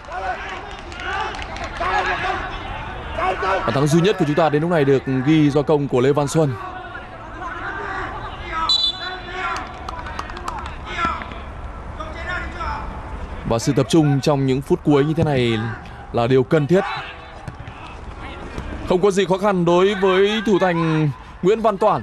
Bàn thắng duy nhất của chúng ta đến lúc này được ghi do công của Lê Văn Xuân. Và sự tập trung trong những phút cuối như thế này là điều cần thiết. Không có gì khó khăn đối với thủ thành Nguyễn Văn Toản.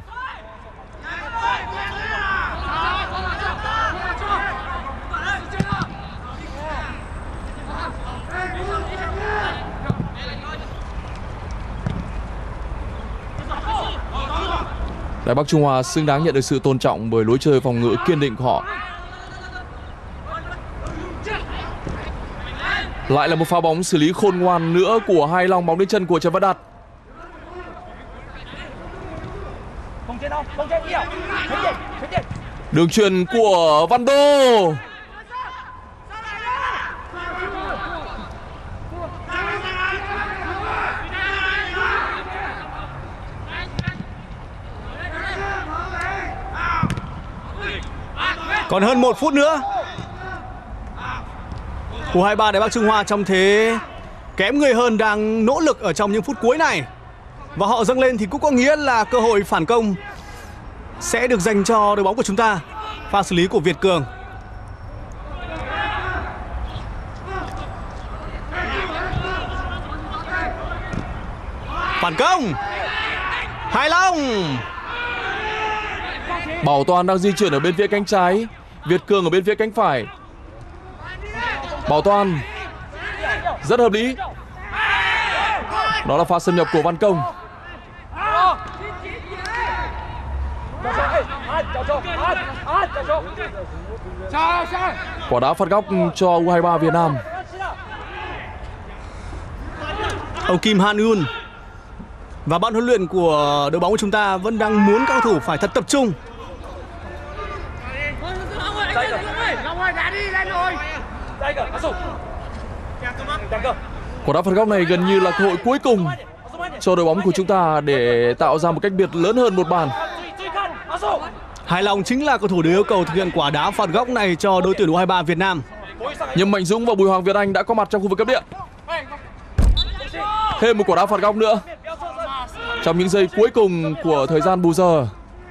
Đài Bắc Trung Hoa xứng đáng nhận được sự tôn trọng bởi lối chơi phòng ngự kiên định của họ. Lại là một pha bóng xử lý khôn ngoan nữa của Hai Long, bóng đến chân của Trần Văn Đạt. Đường chuyền của Văn Đô.
Còn hơn 1 phút nữa. U23 Đài Bắc Trung Hoa trong thế kém người hơn đang nỗ lực ở trong những phút cuối này. Và họ dâng lên thì cũng có nghĩa là cơ hội phản công sẽ được dành cho đội bóng của chúng ta. Pha xử lý của Việt Cường. Phản công. Hải Long.
Bảo Toàn đang di chuyển ở bên phía cánh trái, Việt Cường ở bên phía cánh phải. Bảo Toàn rất hợp lý. Đó là pha xâm nhập của Văn Công. Quả đá phạt góc cho U23 Việt Nam.
Ông Kim Han Yun và ban huấn luyện của đội bóng của chúng ta vẫn đang muốn các cầu thủ phải thật tập trung.
Quả đá phạt góc này gần như là cơ hội cuối cùng cho đội bóng của chúng ta để tạo ra một cách biệt lớn hơn một bàn.
Hải Long chính là cầu thủ được yêu cầu thực hiện quả đá phạt góc này cho đội tuyển U23 Việt Nam.
Nhâm Mạnh Dũng và Bùi Hoàng Việt Anh đã có mặt trong khu vực cấm địa. Thêm một quả đá phạt góc nữa trong những giây cuối cùng của thời gian bù giờ.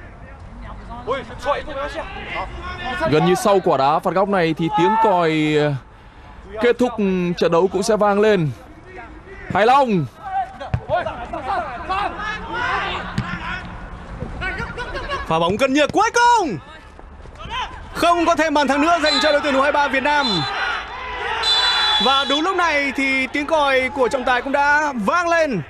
Gần như sau quả đá phạt góc này thì tiếng còi kết thúc trận đấu cũng sẽ vang lên. Hải Long.
Pha bóng gần như cuối cùng. Không có thêm bàn thắng nữa dành cho đội tuyển U23 Việt Nam. Và đúng lúc này thì tiếng còi của trọng tài cũng đã vang lên.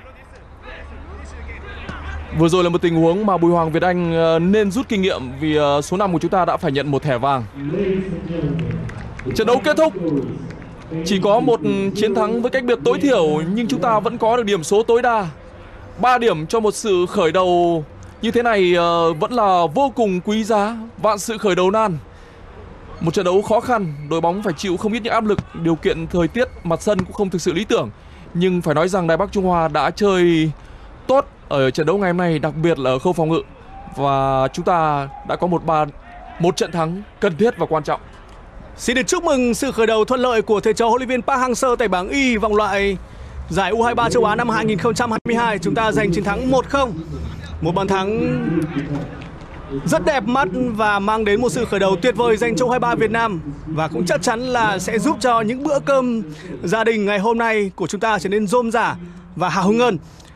Vừa rồi là một tình huống mà Bùi Hoàng Việt Anh nên rút kinh nghiệm vì số 5 của chúng ta đã phải nhận một thẻ vàng. Trận đấu kết thúc. Chỉ có một chiến thắng với cách biệt tối thiểu nhưng chúng ta vẫn có được điểm số tối đa. 3 điểm cho một sự khởi đầu như thế này vẫn là vô cùng quý giá. Vạn sự khởi đầu nan. Một trận đấu khó khăn, đội bóng phải chịu không ít những áp lực. Điều kiện thời tiết, mặt sân cũng không thực sự lý tưởng. Nhưng phải nói rằng Đài Bắc Trung Hoa đã chơi tốt ở trận đấu ngày hôm nay, đặc biệt là ở khâu phòng ngự. Và chúng ta đã có một trận thắng cần thiết và quan trọng.
Xin được chúc mừng sự khởi đầu thuận lợi của thầy trò huấn luyện viên Park Hang-seo tại bảng Y vòng loại giải U23 châu Á năm 2022. Chúng ta giành chiến thắng 1-0. Một bàn thắng rất đẹp mắt và mang đến một sự khởi đầu tuyệt vời dành cho U23 Việt Nam. Và cũng chắc chắn là sẽ giúp cho những bữa cơm gia đình ngày hôm nay của chúng ta trở nên rôm rả và hào hứng hơn.